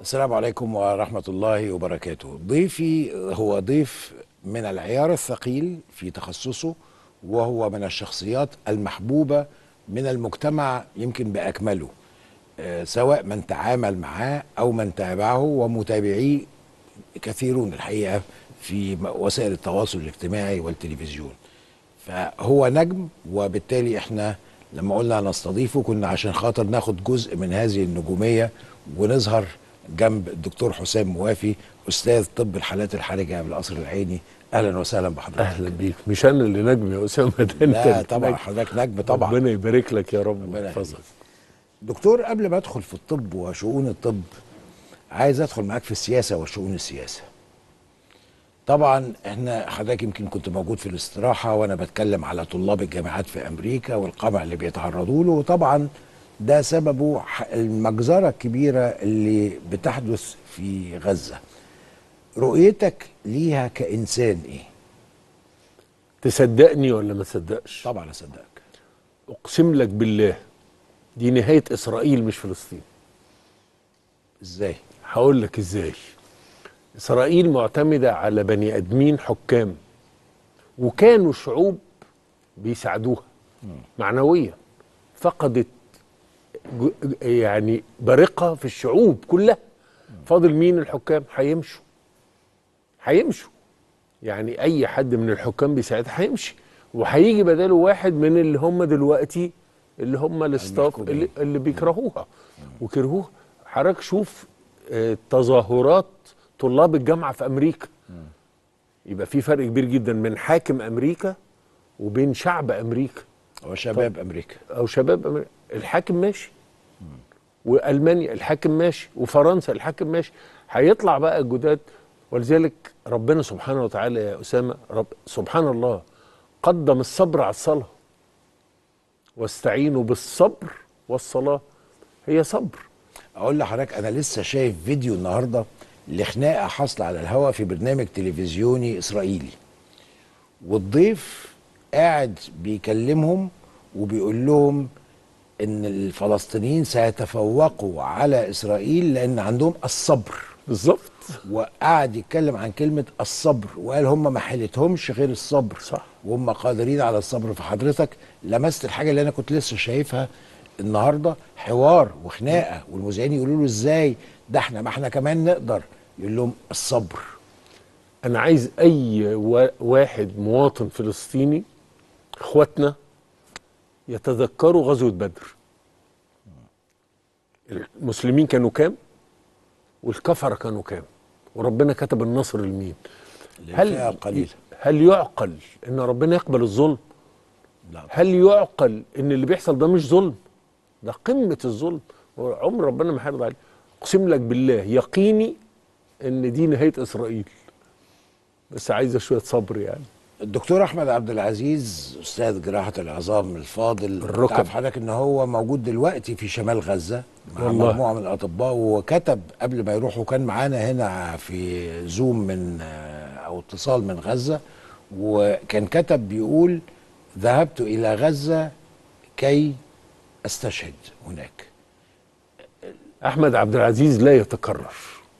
السلام عليكم ورحمة الله وبركاته. ضيفي هو ضيف من العيار الثقيل في تخصصه، وهو من الشخصيات المحبوبة من المجتمع يمكن بأكمله، سواء من تعامل معاه أو من تابعه، ومتابعيه كثيرون الحقيقة في وسائل التواصل الاجتماعي والتلفزيون. فهو نجم، وبالتالي احنا لما قلنا نستضيفه كنا عشان خاطر ناخد جزء من هذه النجومية ونظهر جنب الدكتور حسام موافي، أستاذ طب الحالات الحرجة بالقصر العيني. أهلا وسهلا بحضرتك. اهلا بيك. مش انا اللي نجم يا اسامه، ده انت لا اللي طبعا نجم. حضرتك نجم طبعا. ربنا يبارك لك يا رب ربنا ويحفظك. يخليك. دكتور، قبل ما ادخل في الطب وشؤون الطب، عايز ادخل معاك في السياسة وشؤون السياسة. طبعا احنا حضرتك يمكن كنت موجود في الاستراحة وانا بتكلم على طلاب الجامعات في امريكا والقمع اللي بيتعرضوا له، وطبعا ده سببه المجزرة الكبيرة اللي بتحدث في غزة. رؤيتك ليها كإنسان ايه؟ تصدقني ولا ما تصدقش؟ طبعا اصدقك. اقسم لك بالله دي نهايه اسرائيل مش فلسطين. ازاي؟ هقول لك ازاي. اسرائيل معتمده على بني ادمين حكام، وكانوا شعوب بيساعدوها معنويا. فقدت يعني برقه في الشعوب كلها. فاضل مين؟ الحكام. هيمشوا. يعني اي حد من الحكام بيساعدها هيمشي، وهيجي بداله واحد من اللي هم دلوقتي، اللي هم الاستاف اللي بيكرهوها وكرهوها. حضرتك شوف تظاهرات طلاب الجامعه في امريكا. يبقى في فرق كبير جدا من حاكم امريكا وبين شعب امريكا وشباب امريكا او شباب امريكا. الحاكم ماشي، والمانيا الحاكم ماشي، وفرنسا الحاكم ماشي. هيطلع بقى الجداد. ولذلك ربنا سبحانه وتعالى يا اسامه، سبحان الله، قدم الصبر على الصلاه. واستعينوا بالصبر والصلاه. هي صبر. اقول لحضرتك، انا لسه شايف فيديو النهارده لخناقه حاصله على الهواء في برنامج تلفزيوني اسرائيلي، والضيف قاعد بيكلمهم وبيقول لهم ان الفلسطينيين سيتفوقوا على اسرائيل لان عندهم الصبر. بالظبط. وقعد يتكلم عن كلمة الصبر، وقال هم ما حيلتهمش غير الصبر، صح. وهم قادرين على الصبر. فحضرتك لمست الحاجة اللي أنا كنت لسه شايفها النهاردة، حوار وخناقة، والمذيعين يقولوا له إزاي ده احنا، ما احنا كمان نقدر. يقول لهم الصبر. انا عايز اي واحد مواطن فلسطيني، اخواتنا، يتذكروا غزوه بدر. المسلمين كانوا كام والكفره كانوا كام، وربنا كتب النصر لمين. للفئة القليلة. هل يعقل ان ربنا يقبل الظلم؟ لا. هل يعقل ان اللي بيحصل ده مش ظلم؟ ده قمه الظلم، وعمر ربنا ما هيرضى عليه. اقسم لك بالله يقيني ان دي نهايه اسرائيل، بس عايزه شويه صبر يعني. الدكتور احمد عبد العزيز، استاذ جراحه العظام الفاضل، الركب. تعرف حضرتك ان هو موجود دلوقتي في شمال غزه مع والله. مجموعه من الاطباء، وكتب قبل ما يروح، وكان معانا هنا في زوم من او اتصال من غزه، وكان كتب بيقول: ذهبت الى غزه كي استشهد هناك. احمد عبد العزيز لا يتكرر.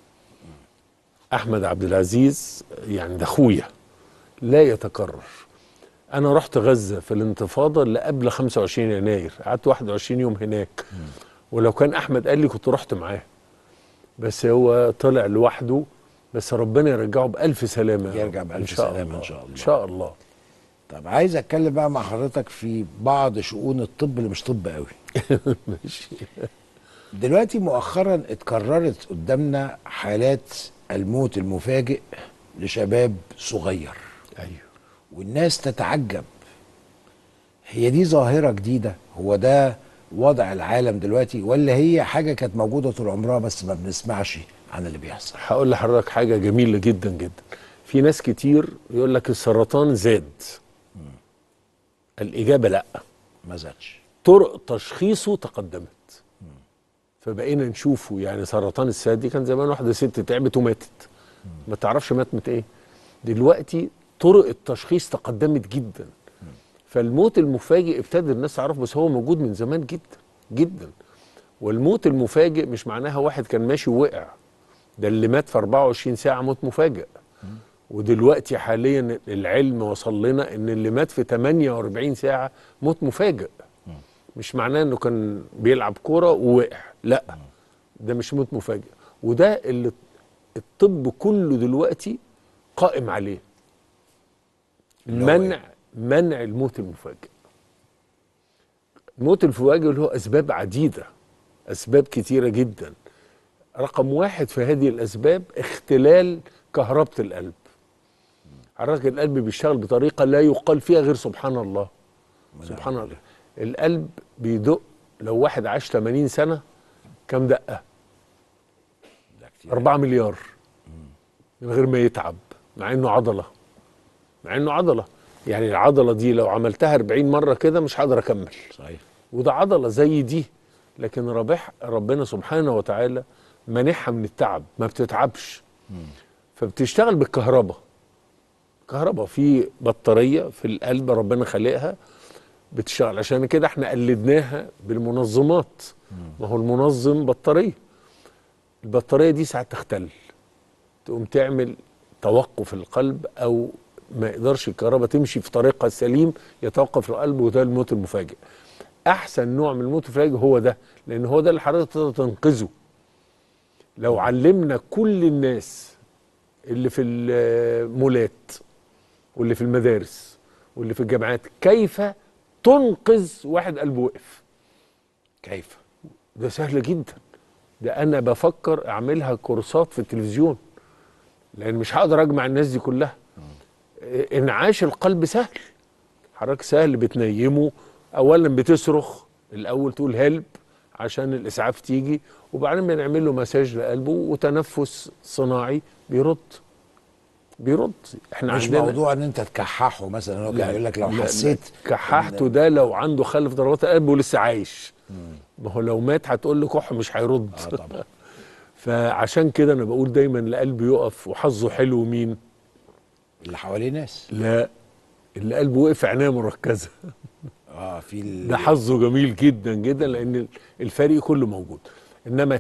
احمد عبد العزيز يعني ده اخويا، لا يتكرر. انا رحت غزه في الانتفاضه اللي قبل 25 يناير، قعدت 21 يوم هناك. ولو كان احمد قال لي كنت رحت معاه، بس هو طلع لوحده. بس ربنا يرجعه بألف سلامه. يرجع بألف سلامه ان شاء الله. ان شاء الله. طب عايز اتكلم بقى مع حضرتك في بعض شؤون الطب اللي مش طب قوي. ماشي. دلوقتي مؤخرا اتكررت قدامنا حالات الموت المفاجئ لشباب صغير، ايوه. والناس تتعجب، هي دي ظاهرة جديدة؟ هو ده وضع العالم دلوقتي، ولا هي حاجة كانت موجودة طول عمرها بس ما بنسمعش عن اللي بيحصل؟ هقول لحضرتك حاجه جميله جدا جدا. في ناس كتير يقول لك السرطان زاد. الاجابه لا. ما زادش. طرق تشخيصه تقدمت. فبقينا نشوفه. يعني سرطان الثدي كان زمان واحده ست تعبت وماتت، ما تعرفش مات ايه. دلوقتي طرق التشخيص تقدمت جدا. فالموت المفاجئ ابتدى الناس تعرف، بس هو موجود من زمان جدا جدا. والموت المفاجئ مش معناها واحد كان ماشي ووقع. ده اللي مات في 24 ساعه موت مفاجئ. ودلوقتي حاليا العلم وصل لنا ان اللي مات في 48 ساعه موت مفاجئ. مش معناه انه كان بيلعب كوره ووقع، لا، ده مش موت مفاجئ. وده اللي الطب كله دلوقتي قائم عليه، منع الموت المفاجئ. الموت المفاجئ له اسباب عديده، اسباب كتيره جدا. رقم واحد في هذه الاسباب اختلال كهربة القلب. حضرتك القلب بيشتغل بطريقه لا يقال فيها غير سبحان الله. سبحان الله. القلب بيدق، لو واحد عاش 80 سنه كام دقه؟ 4 مليار من غير ما يتعب، مع انه عضله. يعني العضله دي لو عملتها 40 مره كده مش هقدر اكمل. صحيح. وده عضله زي دي، لكن ربنا سبحانه وتعالى مانحها من التعب، ما بتتعبش. فبتشتغل بالكهرباء. في بطاريه في القلب ربنا خلقها بتشتغل. عشان كده احنا قلدناها بالمنظمات. ما هو المنظم بطاريه. البطاريه دي ساعات تختل، تقوم تعمل توقف القلب، او ما يقدرش الكهرباء تمشي في طريقها السليم، يتوقف القلب، وده الموت المفاجئ. احسن نوع من الموت المفاجئ هو ده، لان هو ده اللي حضرتك تقدر تنقذه. لو علمنا كل الناس اللي في المولات واللي في المدارس واللي في الجامعات كيف تنقذ واحد قلبه وقف. كيف؟ ده سهل جدا. ده انا بفكر اعملها كورسات في التلفزيون، لان مش هقدر اجمع الناس دي كلها. انعاش القلب سهل. حضرتك سهل بتنيمه، اولا بتصرخ الاول تقول هلب عشان الاسعاف تيجي، وبعدين بنعمل له مساج لقلبه وتنفس صناعي بيرد. احنا مش عندنا موضوع ان انت تكححه مثلا. هو كان يقول لك لو حسيت كححته ده لو عنده خلل في ضربات القلب ولسه عايش. ما هو لو مات هتقول له كح مش هيرد. طبعا. فعشان كده انا بقول دايما القلب يقف وحظه حلو. مين اللي حواليه ناس؟ لا، اللي قلبه وقف عناية مركزه. في ده حظه جميل جدا جدا، لان الفريق كله موجود. انما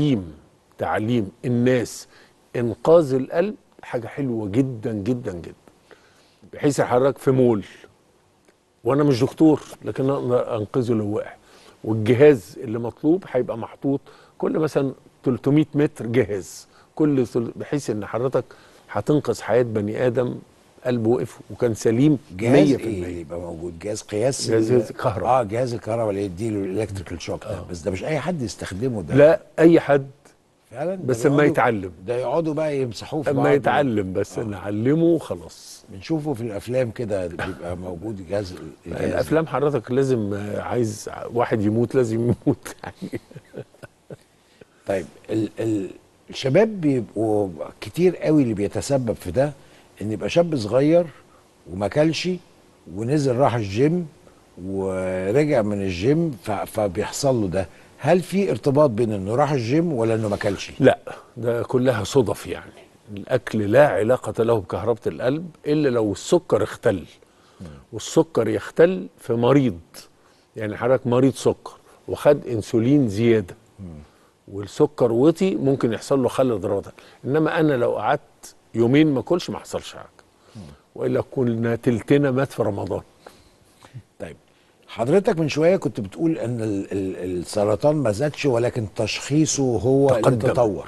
تعليم الناس انقاذ القلب حاجه حلوه جدا جدا جدا. بحيث حضرتك في مول وانا مش دكتور، لكن اقدر انقذه لو وقع. والجهاز اللي مطلوب هيبقى محطوط كل مثلا 300 متر جهاز، بحيث ان حضرتك هتنقذ حياه بني ادم قلبه وقف وكان سليم 100%. جهاز ايه يبقى موجود؟ جهاز قياس؟ جهاز كهرباء. جهاز الكهرباء اللي يديله الالكتريكال شوك ده. بس ده مش اي حد يستخدمه ده. لا، اي حد فعلا. بس اما يتعلم. ده يقعدوا بقى يمسحوه في بعض. اما يتعلم بس نعلمه وخلاص. بنشوفه في الافلام كده بيبقى موجود الجهاز الافلام حضرتك لازم عايز واحد يموت لازم يموت يعني. طيب الشباب بيبقوا كتير قوي اللي بيتسبب في ده، ان يبقى شاب صغير وما كلش ونزل راح الجيم ورجع من الجيم فبيحصل له ده. هل في ارتباط بين انه راح الجيم ولا انه ما كلش؟ لا، ده كلها صدف. يعني الاكل لا علاقه له بكهربة القلب الا لو السكر اختل. والسكر يختل في مريض، يعني حضرتك مريض سكر وخد انسولين زياده والسكر وطي، ممكن يحصل له خلل ضربات. انما انا لو قعدت يومين ما اكلش ما حصلش حاجه، والا كنا تلتنا مات في رمضان. طيب حضرتك من شويه كنت بتقول ان السرطان ما زادش ولكن تشخيصه هو اللي تطور.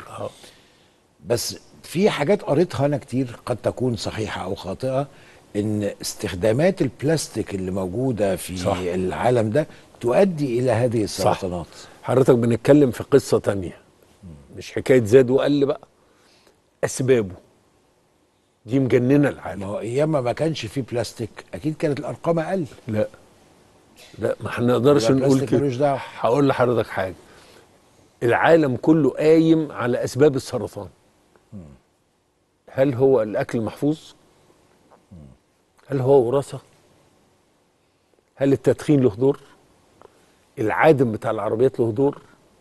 بس في حاجات قريتها انا كتير قد تكون صحيحه او خاطئه، ان استخدامات البلاستيك اللي موجوده في صح. العالم ده تؤدي الى هذه السرطانات. صح. حضرتك بنتكلم في قصه تانية، مش حكايه زاد وقل بقى. اسبابه دي مجننه العالم. ما هو ايام ما كانش فيه بلاستيك اكيد كانت الارقام اقل. لا، ما هنقدرش نقول كده. هقول لحضرتك حاجه، العالم كله قايم على اسباب السرطان. هل هو الاكل محفوظ؟ هل هو وراثه؟ هل التدخين له دور؟ العادم بتاع العربيات له دور؟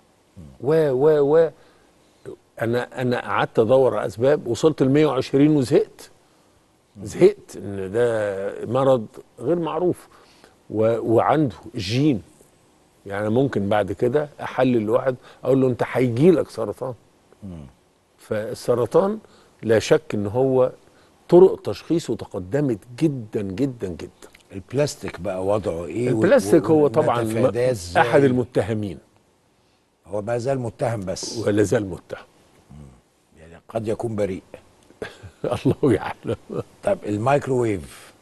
و انا قعدت ادور على اسباب، وصلت ل 120 وزهقت. ان ده مرض غير معروف وعنده جين. يعني ممكن بعد كده احلل الواحد اقول له انت هيجي لك سرطان. فالسرطان لا شك ان هو طرق تشخيصه تقدمت جدا جدا جدا. البلاستيك بقى وضعه ايه؟ البلاستيك هو طبعا ونتفاداه ازاي؟ احد المتهمين، هو ما زال متهم بس ولا زال متهم. يعني قد يكون بريء. الله يعلم. طب الميكروويف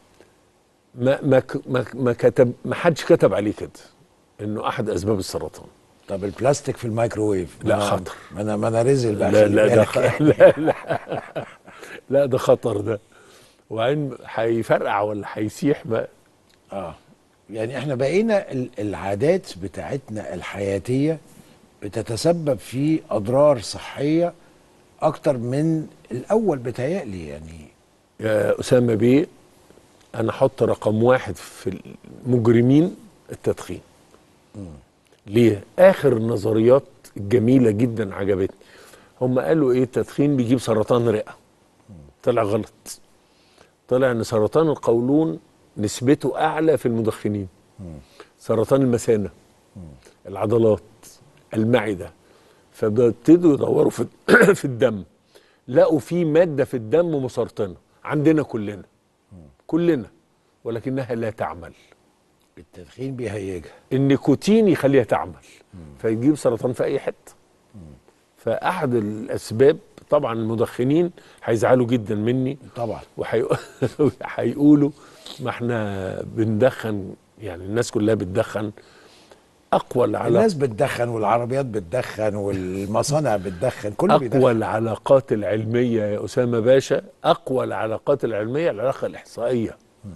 ما حدش كتب عليه كده انه احد اسباب السرطان. طب البلاستيك في الميكروويف؟ لا خطر. ما انا رزل بقى. لا خلي لا ده بالك يعني. لا لا لا ده خطر ده، وبعدين هيفرقع ولا هيسيح بقى. يعني احنا بقينا العادات بتاعتنا الحياتية بتتسبب في أضرار صحية أكتر من الأول بتهيألي يعني. يا أسامة بيه، أنا أحط رقم واحد في المجرمين التدخين. ليه؟ آخر النظريات الجميلة جدا عجبتني. هم قالوا إيه؟ التدخين بيجيب سرطان رئة. طلع غلط. طلع إن سرطان القولون نسبته أعلى في المدخنين. سرطان المثانة، العضلات، المعدة. فابتدوا يدوروا في الدم، لقوا في مادة في الدم مسرطنة عندنا كلنا ولكنها لا تعمل. التدخين بيهيجها. النيكوتين يخليها تعمل، فيجيب سرطان في أي حتة. فأحد الأسباب طبعا المدخنين هيزعلوا جدا مني طبعا، وهيقولوا ما احنا بندخن، يعني الناس كلها بتدخن. أقوى الناس بتدخن والعربيات بتدخن والمصانع بتدخن، كله بيدخن. أقوى العلاقات العلمية يا أسامة باشا، أقوى العلاقات العلمية العلاقة الإحصائية.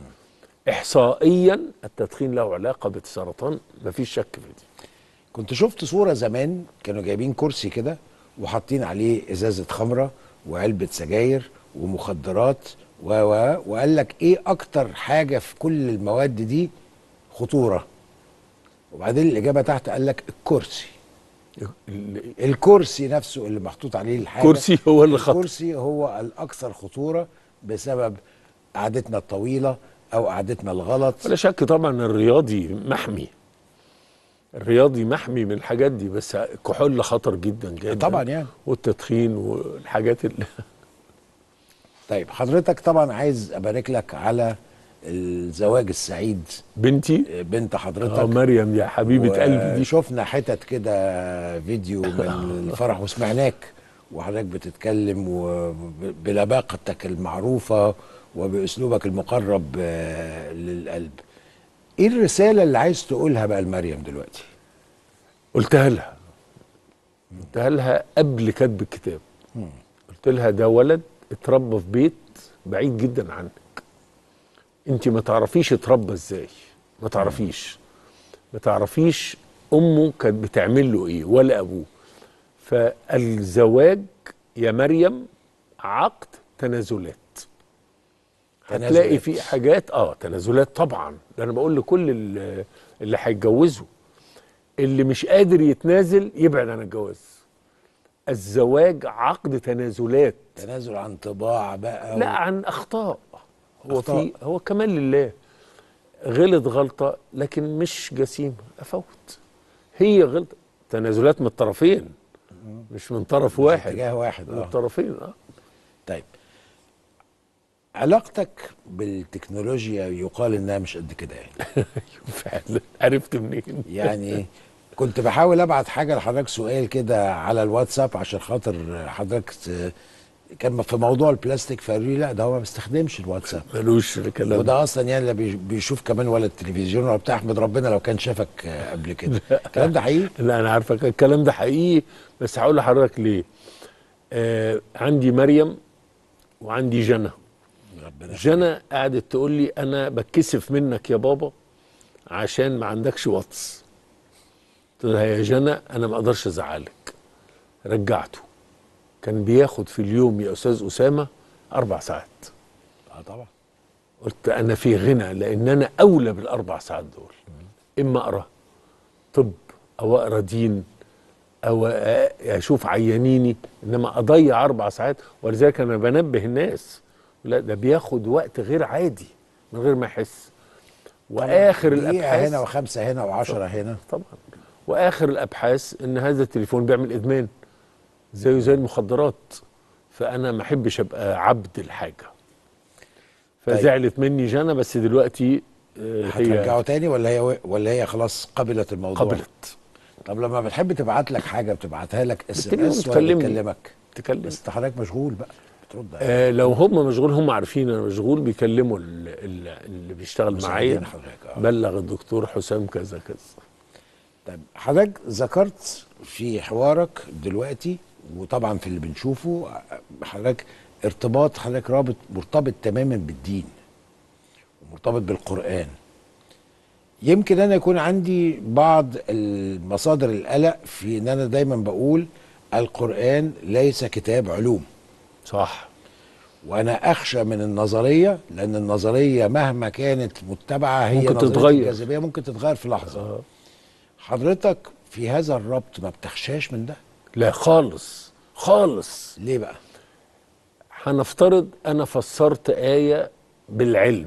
إحصائيا التدخين له علاقة بالسرطان، مفيش شك في دي. كنت شفت صورة زمان كانوا جايبين كرسي كده وحاطين عليه ازازة خمرة وعلبة سجاير ومخدرات وقال لك ايه اكتر حاجة في كل المواد دي خطورة؟ وبعدين الاجابة تحت قال لك الكرسي. الكرسي نفسه اللي محطوط عليه الحاجة، الكرسي هو اللي خطر. الكرسي هو الاكثر خطورة بسبب قعدتنا الطويلة او قعدتنا الغلط. ولا شك طبعا الرياضي محمي، الرياضي محمي من الحاجات دي، بس الكحول خطر جدا جدا طبعا يعني، والتدخين والحاجات اللي طيب حضرتك طبعا عايز ابارك لك على الزواج السعيد. بنتي بنت حضرتك مريم يا حبيبه قلبي دي. شفنا حتت كده فيديو من الفرح وسمعناك وحضرتك بتتكلم بلباقتك المعروفه وباسلوبك المقرب للقلب. ايه الرساله اللي عايز تقولها بقى لمريم دلوقتي؟ قلتها لها قبل كتب الكتاب. قلت لها ده ولد اتربى في بيت بعيد جدا عنك، انت ما تعرفيش اتربى ازاي، ما تعرفيش امه كانت بتعمل له ايه ولا ابوه. فالزواج يا مريم عقد تنازلات. هتلاقي فيه حاجات تنازلات طبعا. ده انا بقول لكل اللي هيتجوزوا، اللي مش قادر يتنازل يبعد عن الجواز. الزواج عقد تنازلات. تنازل عن طباع بقى لا عن اخطاء. هو كمان لله غلط غلطه لكن مش جسيمه، افوت. هي غلطه، تنازلات من الطرفين مش من طرف واحد، اتجاه واحد، من الطرفين. طيب علاقتك بالتكنولوجيا يقال انها مش قد كده يعني. فعلا. عرفت منين؟ يعني كنت بحاول ابعت حاجه لحضرتك، سؤال كده على الواتساب عشان خاطر حضرتك كان في موضوع البلاستيك، فقالوا لي لا ده هو ما بيستخدمش الواتساب، ملوش كلام. وده اصلا يعني لا بيشوف كمان ولا التلفزيون ولا بتاع. احمد ربنا لو كان شافك قبل كده. الكلام ده حقيقي؟ لا انا عارفك الكلام ده حقيقي، بس هقول لحضرتك ليه. عندي مريم وعندي جنى. جنى قعدت تقول لي انا بتكسف منك يا بابا عشان ما عندكش واتس. قلت لها يا جنى انا ما اقدرش ازعلك. رجعته. كان بياخد في اليوم يا استاذ اسامه 4 ساعات. طبعا. قلت انا في غنى، لان انا اولى بالاربع ساعات دول. اما اقرا طب او اقرا دين او اشوف عيانيني، انما اضيع 4 ساعات. ولذلك انا بنبه الناس، لا ده بياخد وقت غير عادي من غير ما يحس. واخر الابحاث هنا و5 هنا و10 هنا طبعا. واخر الابحاث ان هذا التليفون بيعمل ادمان زيه زي المخدرات. فانا ما احبش ابقى عبد الحاجه. طيب. فزعلت مني جنى، بس دلوقتي هترجعه هي تاني ولا هي خلاص قبلت الموضوع؟ قبلت. طب لما بتحب تبعت لك حاجه بتبعتها لك اس ام بتكلمني اس ولا تكلمني بتكلمك؟ تكلم. بس حضرتك مشغول بقى، بترد عليها. لو هم مشغول، هم عارفين انا مشغول، بيكلموا اللي بيشتغل معايا، مساعدين حضرتك. بلغ الدكتور حسام كذا كذا. طيب حضرتك ذكرت في حوارك دلوقتي وطبعا في اللي بنشوفه حضرتك ارتباط، حضرتك مرتبط تماما بالدين ومرتبط بالقرآن. يمكن انا يكون عندي بعض المصادر القلق في ان انا دايما بقول القرآن ليس كتاب علوم، صح. وانا اخشى من النظريه، لان النظريه مهما كانت متبعه هي ممكن نظريه تتغير. الجاذبيه ممكن تتغير في لحظه. حضرتك في هذا الربط ما بتخشاش من ده؟ لا خالص خالص. ليه بقى؟ هنفترض انا فسرت آية بالعلم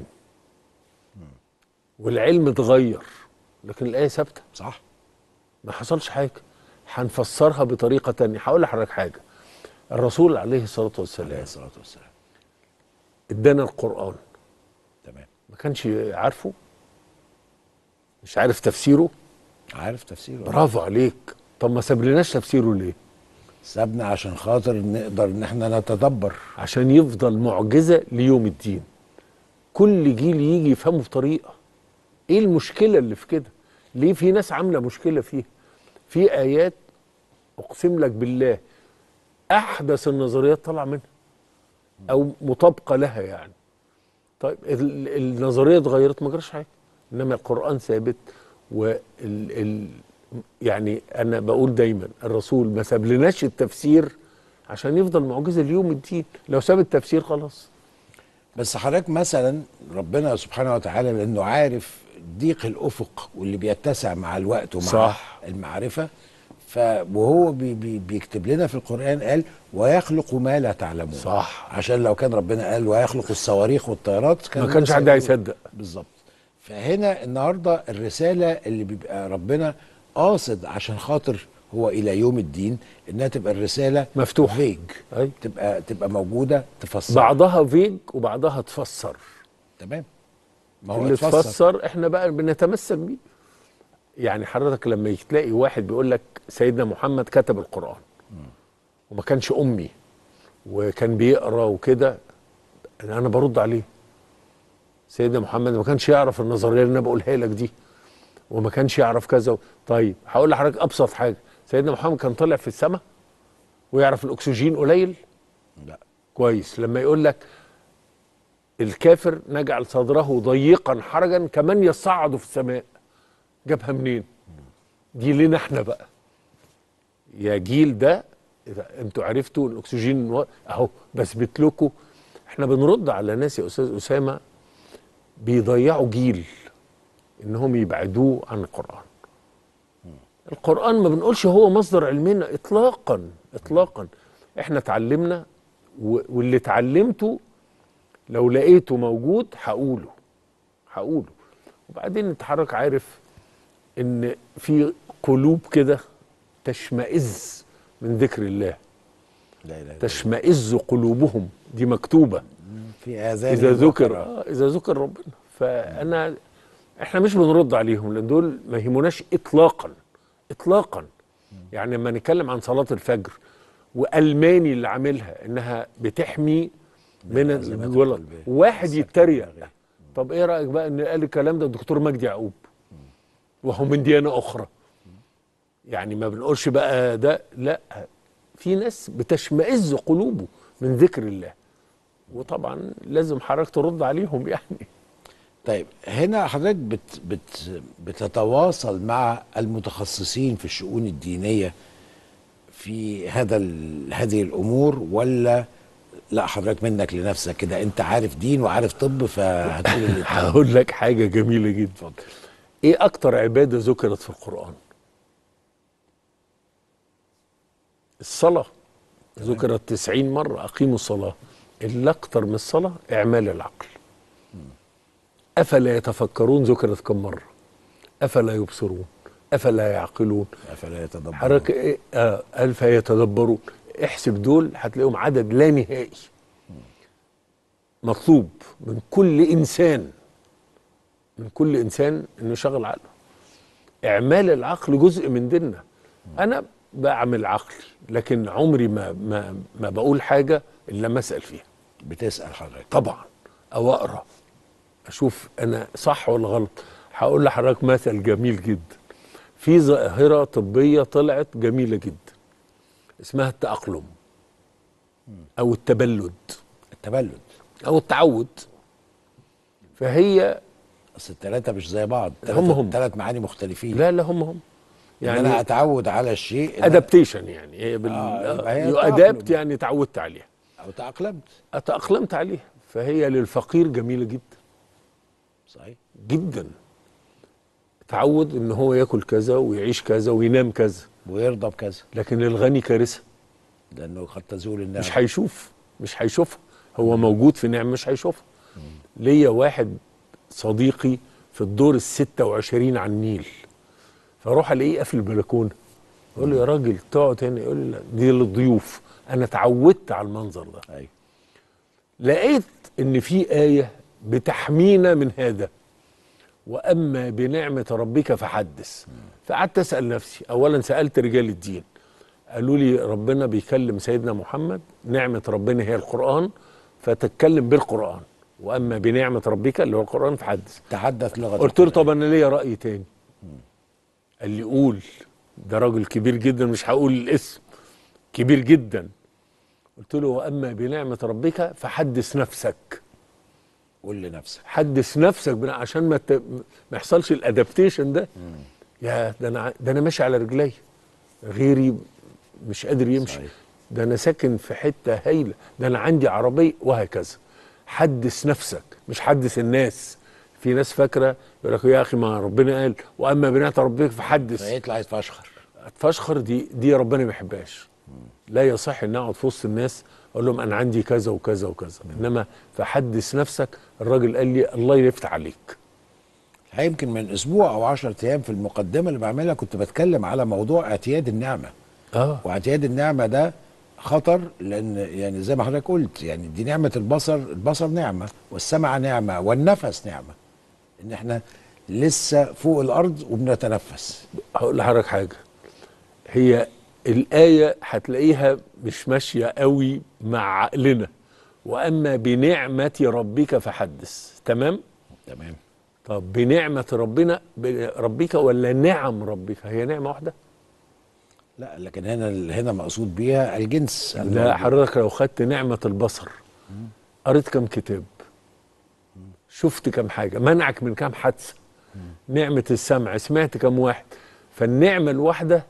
والعلم اتغير، لكن الآية ثابتة، صح، ما حصلش حاجة. هنفسرها بطريقة تانية. هقول لحضرتك حاجة. الرسول عليه الصلاة عليه والسلام الصلاه والسلام ادانا القرآن، تمام، ما كانش عارفه، مش عارف تفسيره. عارف تفسيره. برافو عليك. طب ما سابلناش تفسيره ليه؟ سابنا عشان خاطر نقدر ان احنا نتدبر. عشان يفضل معجزة ليوم الدين، كل جيل يجي يفهمه بطريقة. ايه المشكلة اللي في كده؟ ليه في ناس عاملة مشكلة فيها؟ في آيات أقسم لك بالله أحدث النظريات طالعة منها أو مطابقة لها يعني. طيب النظرية اتغيرت ما جراش حاجة، إنما القرآن ثابت. يعني أنا بقول دايما الرسول ما سابلناش التفسير عشان يفضل معجزة ليوم الدين، لو ساب التفسير خلاص. بس حضرتك مثلا ربنا سبحانه وتعالى لانه عارف ضيق الافق واللي بيتسع مع الوقت ومع صح. المعرفه، وهو بيكتب لنا في القرآن قال ويخلق ما لا تعلمون. صح. عشان لو كان ربنا قال ويخلق الصواريخ والطيارات ما كانش حد هيصدق. بالظبط. فهنا النهارده الرسالة اللي بيبقى ربنا قاصد عشان خاطر هو إلى يوم الدين إنها تبقى الرسالة مفتوحة، فيج، أي. تبقى موجودة تفسر بعضها فيج وبعضها تفسر. تمام. ما هو اللي تفسر احنا بقى بنتمسك بيه. يعني حضرتك لما تلاقي واحد بيقول لك سيدنا محمد كتب القرآن وما كانش أمي وكان بيقرأ وكده، أنا برد عليه. سيدنا محمد ما كانش يعرف النظرية اللي أنا بقولها لك دي، وما كانش يعرف كذا. طيب هقول لحضرتك أبسط حاجة. سيدنا محمد كان طلع في السماء ويعرف الأكسجين قليل؟ لا. كويس. لما يقول لك الكافر نجعل صدره ضيقا حرجا كمن يصعد في السماء، جابها منين؟ دي لنا احنا بقى يا جيل ده. اذا انتوا عرفتوا الاكسجين اهو بثبت لكم. احنا بنرد على ناس يا استاذ اسامه بيضيعوا جيل انهم يبعدوه عن القران. القران ما بنقولش هو مصدر علمنا اطلاقا اطلاقا. احنا اتعلمنا واللي اتعلمته لو لقيته موجود هقوله. وبعدين انت حضرتك عارف ان في قلوب كده تشمئز من ذكر الله. لا لا. تشمئز قلوبهم، دي مكتوبة في آذان إذا ذكر ربنا. احنا مش بنرد عليهم لأن دول ما يهموناش إطلاقا إطلاقا. يعني لما نتكلم عن صلاة الفجر وألماني اللي عاملها إنها بتحمي من الغلط، واحد يتريق. طب إيه رأيك بقى إن قال الكلام ده الدكتور مجدي يعقوب وهو من ديانة أخرى؟ يعني ما بنقولش بقى ده، لا، في ناس بتشمئز قلوبه من ذكر الله، وطبعا لازم حضرتك ترد عليهم يعني. طيب هنا حضرتك بتتواصل مع المتخصصين في الشؤون الدينية في هذه الأمور، ولا لا حضرتك منك لنفسك كده انت عارف دين وعارف طب فهتقول اللي هقول لك حاجة جميلة جدا. ايه اكتر عبادة ذكرت في القرآن؟ الصلاة. ذكرت 90 مرة. أقيموا الصلاة. اللي أكتر من الصلاة إعمال العقل. أفلا يتفكرون ذكرت كم مرة؟ أفلا يبصرون؟ أفلا يعقلون؟ أفلا يتدبرون؟ حركة إيه؟ قال فيتدبرون. احسب دول هتلاقيهم عدد لا نهائي. مطلوب من كل انسان، انه يشغل عقله. اعمال العقل جزء من ديننا. انا بعمل عقلي، لكن عمري ما بقول حاجه الا لما اسال فيها. بتسال حضرتك طبعا، او اقرا اشوف انا صح ولا غلط. هقول لحضرتك مثل جميل جدا. في ظاهره طبيه طلعت جميله جدا اسمها التأقلم او التبلد او التعود. فهي اصل الثلاثه مش زي بعض، هم 3 معاني مختلفين. لا هم يعني انا اتعود على الشيء ادابتيشن، يعني هي ادابت، يعني تعودت عليها او تأقلمت عليها. فهي للفقير جميله جدا. صحيح جدا. تعود ان هو ياكل كذا ويعيش كذا وينام كذا ويرضى بكذا. لكن للغني كارثه، لانه قد تزول النعمه. مش هيشوفها. هو موجود في نعمه مش هيشوفها. ليا واحد صديقي في الدور ال26 على النيل، فاروح الاقيه قافل البلكونه، اقول له يا راجل تقعد هنا، يقول لي لا دي للضيوف. انا اتعودت على المنظر ده. أيوة. لقيت ان في ايه بتحمينا من هذا، واما بنعمه ربك فحدث. فقعدت اسال نفسي. اولا سالت رجال الدين، قالوا لي ربنا بيكلم سيدنا محمد، نعمه ربنا هي القران، فتتكلم بالقران، واما بنعمه ربك اللي هو القران فحدث. تحدث لغه. قلت له طب انا ليا راي تاني. قال لي قول. ده راجل كبير جدا، مش هقول الاسم، كبير جدا. قلت له واما بنعمه ربك فحدث نفسك. قول لنفسك، حدث نفسك عشان ما يحصلش الادابتيشن ده. يا ده انا ماشي على رجلي، غيري مش قادر يمشي. صحيح. ده انا ساكن في حته هايله، ده انا عندي عربيه، وهكذا. حدث نفسك مش حدث الناس. في ناس فاكره يقول لك يا اخي ما ربنا قال واما بنعمه ربك فحدث، فيطلع يتفشخر. اتفشخر دي ربنا ما يحبهاش. لا يصح ان اقعد في وسط الناس اقول لهم انا عندي كذا وكذا وكذا. انما فحدث نفسك. الراجل قال لي الله يفتح عليك. يمكن من اسبوع او 10 ايام في المقدمه اللي بعملها كنت بتكلم على موضوع اعتياد النعمه. واعتياد النعمه ده خطر، لان يعني زي ما حضرتك قلت، يعني دي نعمه البصر نعمه، والسمع نعمه، والنفس نعمه. ان احنا لسه فوق الارض وبنتنفس. هقول لحضرتك حاجه. هي الايه هتلاقيها مش ماشيه قوي مع عقلنا. واما بنعمه ربك فحدث. تمام. طب بنعمه ربك ولا نعم ربك؟ هي نعمه واحده؟ لا، لكن هنا مقصود بيها الجنس. لا حضرتك لو خدت نعمه البصر، قريت كم كتاب، شفت كم حاجه، منعك من كم حادثه. نعمه السمع، سمعت كم واحد. فالنعمه الواحده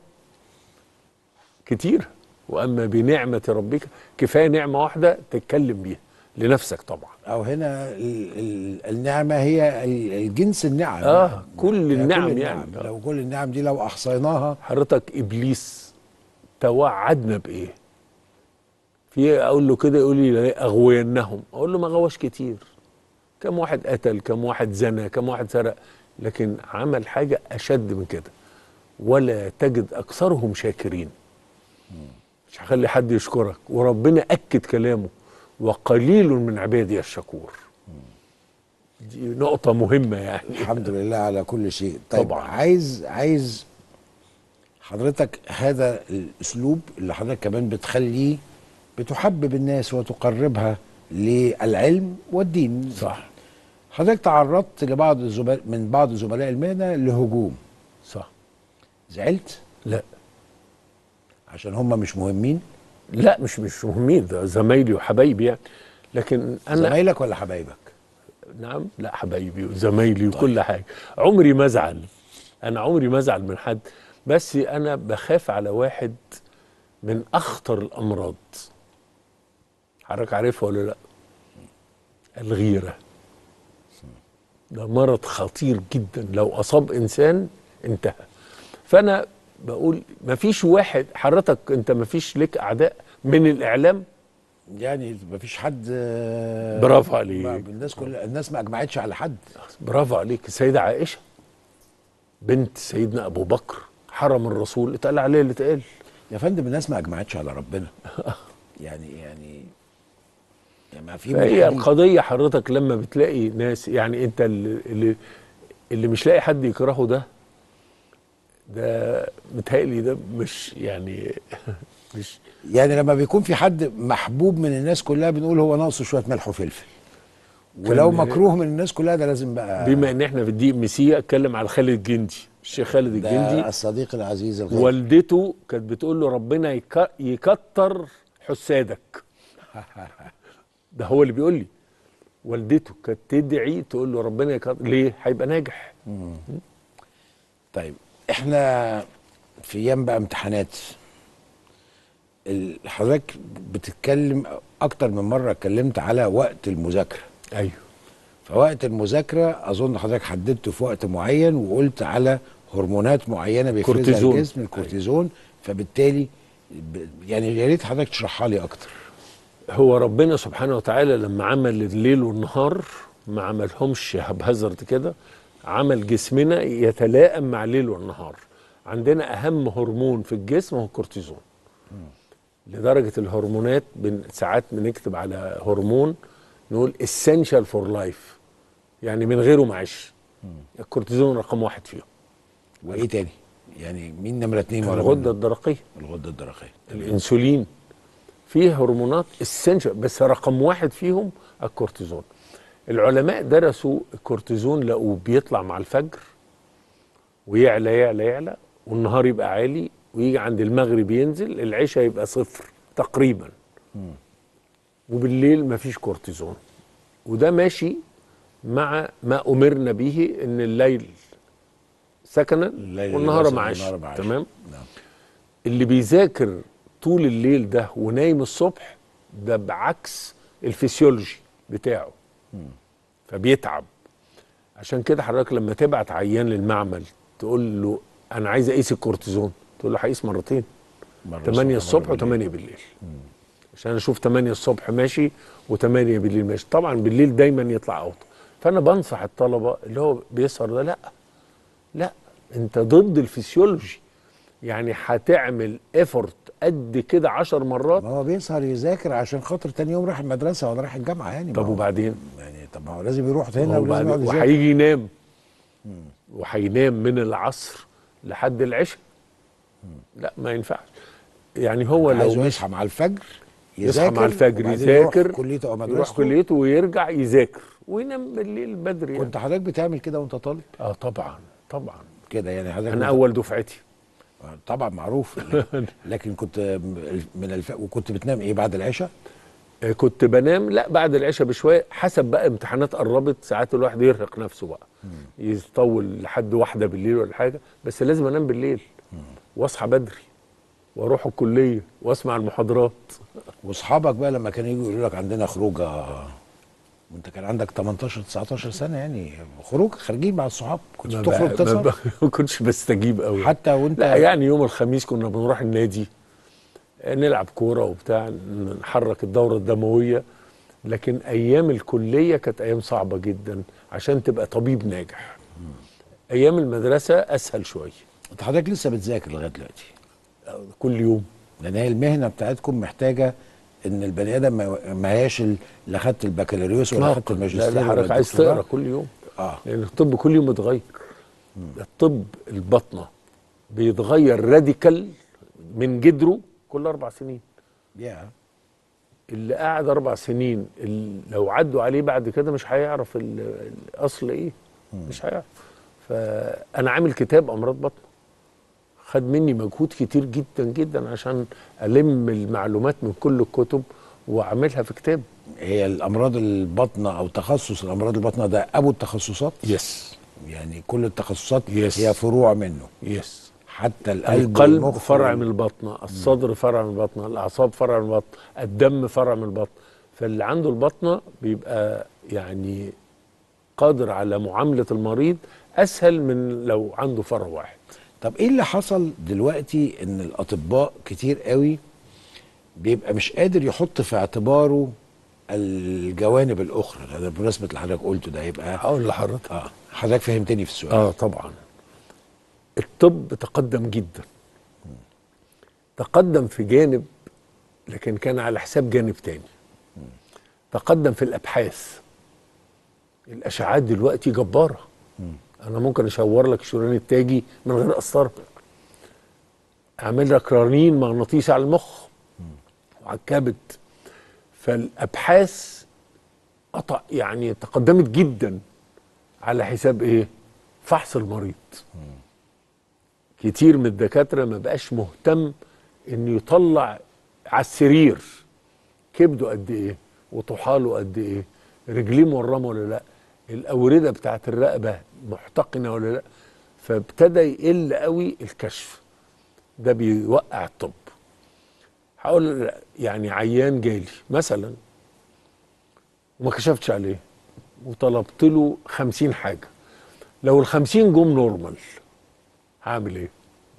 كتير. واما بنعمه ربك، كفايه نعمه واحده تتكلم بيها لنفسك طبعا. او هنا النعمه هي الجنس النعم. كل النعم يعني. لو كل النعم دي لو احصيناها. حضرتك ابليس توعدنا بايه؟ في اقول له كده يقول لي اغوينهم. اقول له ما غواش كتير. كم واحد قتل، كم واحد زنى، كم واحد سرق، لكن عمل حاجه اشد من كده. ولا تجد اكثرهم شاكرين. مش هخلي حد يشكرك. وربنا اكد كلامه وقليل من عبادي الشكور. دي نقطة مهمة يعني. الحمد لله على كل شيء. طيب طبعا. عايز حضرتك هذا الاسلوب اللي حضرتك كمان بتخليه بتحبب الناس وتقربها للعلم والدين. صح. حضرتك تعرضت من بعض زملاء المهنة لهجوم. صح. زعلت؟ لا. عشان هم مش مهمين؟ لا مش مهمين، ده زمايلي وحبايبي يعني. لكن انا زمايلك ولا حبايبك؟ نعم، لا حبايبي وزمايلي وكل حاجه. عمري ما ازعل. انا عمري ما ازعل من حد. بس انا بخاف على واحد من اخطر الامراض. حضرتك عارفها ولا لا؟ الغيره. ده مرض خطير جدا، لو اصاب انسان انتهى. فانا بقول مفيش واحد. حضرتك انت مفيش لك اعداء من الاعلام؟ يعني مفيش حد. برافو عليك. الناس ما اجمعتش على حد. برافو عليك. السيده عائشه بنت سيدنا ابو بكر، حرم الرسول، اتقال عليها اللي اتقال. يا فندم الناس ما اجمعتش على ربنا. يعني ما في فهي ملحدين. القضيه حضرتك لما بتلاقي ناس، يعني انت اللي مش لاقي حد يكرهه ده متهيألي ده مش يعني مش يعني لما بيكون في حد محبوب من الناس كلها بنقول هو ناقصه شويه ملح وفلفل، ولو كان. مكروه من الناس كلها ده لازم بقى. بما ان احنا في الدقيق مسيح، اتكلم على خالد الجندي، الشيخ خالد الجندي. ده الصديق العزيز الغالي. والدته كانت بتقول له ربنا يكتر حسادك. ده هو اللي بيقول لي. والدته كانت تدعي تقول له ربنا يكتر، ليه؟ هيبقى ناجح. طيب احنا في ايام بقى امتحانات، حضرتك بتتكلم اكتر من مره اتكلمت على وقت المذاكره. ايوه. فوقت المذاكره اظن حضرتك حددته في وقت معين وقلت على هرمونات معينه بيفرزها كورتيزون. الجسم، الكورتيزون. فبالتالي يعني يا ريت حضرتك تشرحها لي اكتر. هو ربنا سبحانه وتعالى لما عمل الليل والنهار ما عملهمش هبهزرت كده، عمل جسمنا يتلائم مع الليل والنهار. عندنا اهم هرمون في الجسم هو الكورتيزون. لدرجه الهرمونات ساعات بنكتب على هرمون نقول essential for life، يعني من غيره معيش. الكورتيزون رقم 1 فيهم. وايه تاني؟ يعني مين نمره 2 ولا الغده الدرقيه، الغده الدرقيه، الانسولين، فيه هرمونات essential، بس رقم 1 فيهم الكورتيزون. العلماء درسوا الكورتيزون لقوه بيطلع مع الفجر ويعلى يعلى يعلى، والنهار يبقى عالي، ويجي عند المغرب ينزل، العشاء يبقى صفر تقريبا. وبالليل مفيش كورتيزون. وده ماشي مع ما أمرنا به إن الليل سكنا والنهار معاش. تمام. نعم. اللي بيذاكر طول الليل ده ونايم الصبح ده بعكس الفسيولوجي بتاعه، فبيتعب. عشان كده حضرتك لما تبعت عيان للمعمل تقول له انا عايز اقيس الكورتيزون، تقول له هقيس مرتين، 8 الصبح و8 بالليل، عشان اشوف 8 الصبح ماشي و8 بالليل ماشي. طبعا بالليل دايما يطلع اوطى. فانا بنصح الطلبه اللي هو بيسهر ده، لا انت ضد الفسيولوجي، يعني هتعمل ايفورت قد كده 10 مرات. ما هو بيسهر يذاكر عشان خاطر تاني يوم رايح المدرسه ولا رايح الجامعه يعني. طب وبعدين؟ يعني طب ما هو لازم يروح هنا ولازم يقعد يذاكر. وهيجي ينام، وهينام من العصر لحد العشاء. لا ما ينفعش. يعني هو لو عايزه يصحى مع الفجر يذاكر، يصحى مع الفجر يذاكر، يروح كليته او مدرسته، يروح كليته ويرجع يذاكر وينام بالليل بدري. كنت حضرتك بتعمل كده وانت طالب؟ طبعا كده يعني حضرتك انا اول دفعتي. طبعا معروف. لكن كنت وكنت بتنام ايه بعد العشاء؟ كنت بنام لا بعد العشاء بشويه، حسب بقى امتحانات قربت، ساعات الواحد يرهق نفسه بقى يطول لحد 1 بالليل ولا حاجه، بس لازم انام بالليل واصحى بدري واروح الكليه واسمع المحاضرات. واصحابك بقى لما كانوا يجوا يقولوا لك عندنا خروجه، وانت كان عندك 18 19 سنه، يعني خروج خارجين مع الصحاب، كنت بتخرج تسهر؟ ما كنتش بستجيب قوي حتى وانت؟ لا يعني يوم الخميس كنا بنروح النادي نلعب كوره وبتاع، نحرك الدوره الدمويه. لكن ايام الكليه كانت ايام صعبه جدا عشان تبقى طبيب ناجح. ايام المدرسه اسهل شويه. انت حضرتك لسه بتذاكر لغايه دلوقتي؟ كل يوم. لان هي المهنه بتاعتكم محتاجه ان البني ادم ما هياش لا خدت البكالوريوس ولا خدت الماجستير. لا حضرتك عايز تقرا كل يوم. لان الطب كل يوم بيتغير. الطب الباطنه بيتغير راديكال من جذره كل 4 سنين. اللي قاعد 4 سنين لو عدوا عليه بعد كده مش هيعرف الاصل ايه. مش هيعرف. فانا عامل كتاب امراض بطنه، خد مني مجهود كتير جدا جدا عشان الم المعلومات من كل الكتب واعملها في كتاب. هي الامراض الباطنه او تخصص الامراض الباطنه ده ابو التخصصات؟ يس. يعني كل التخصصات هي فروع منه؟ يس. حتى القلب فرع من البطنه، الصدر فرع من البطنه، الاعصاب فرع من البطنه، الدم فرع من البطنه. فاللي عنده البطنه بيبقى يعني قادر على معامله المريض اسهل من لو عنده فرع واحد. طب ايه اللي حصل دلوقتي ان الاطباء كتير قوي بيبقى مش قادر يحط في اعتباره الجوانب الاخرى؟ هذا بمناسبه اللي حضرتك قلته ده يبقى هقول لحضرتك. حضرتك فهمتني في السؤال. طبعا الطب تقدم جدا. تقدم في جانب لكن كان على حساب جانب تاني. تقدم في الابحاث، الاشعاعات دلوقتي جباره. انا ممكن اشور لك الشريان التاجي من غير قسطره، اعمل لك رنين مغناطيسي على المخ وعلى الكبد. فالابحاث يعني تقدمت جدا على حساب ايه؟ فحص المريض. كتير من الدكاتره ما بقاش مهتم انه يطلع على السرير كبده قد ايه وطحاله قد ايه، رجليه مورمه ولا لا، الاورده بتاعت الرقبه محتقنه ولا لا. فابتدى يقل قوي الكشف، ده بيوقع الطب. هقول يعني عيان جالي مثلا وما كشفتش عليه وطلبت له 50 حاجه، لو ال50 جم نورمال هعمل ايه؟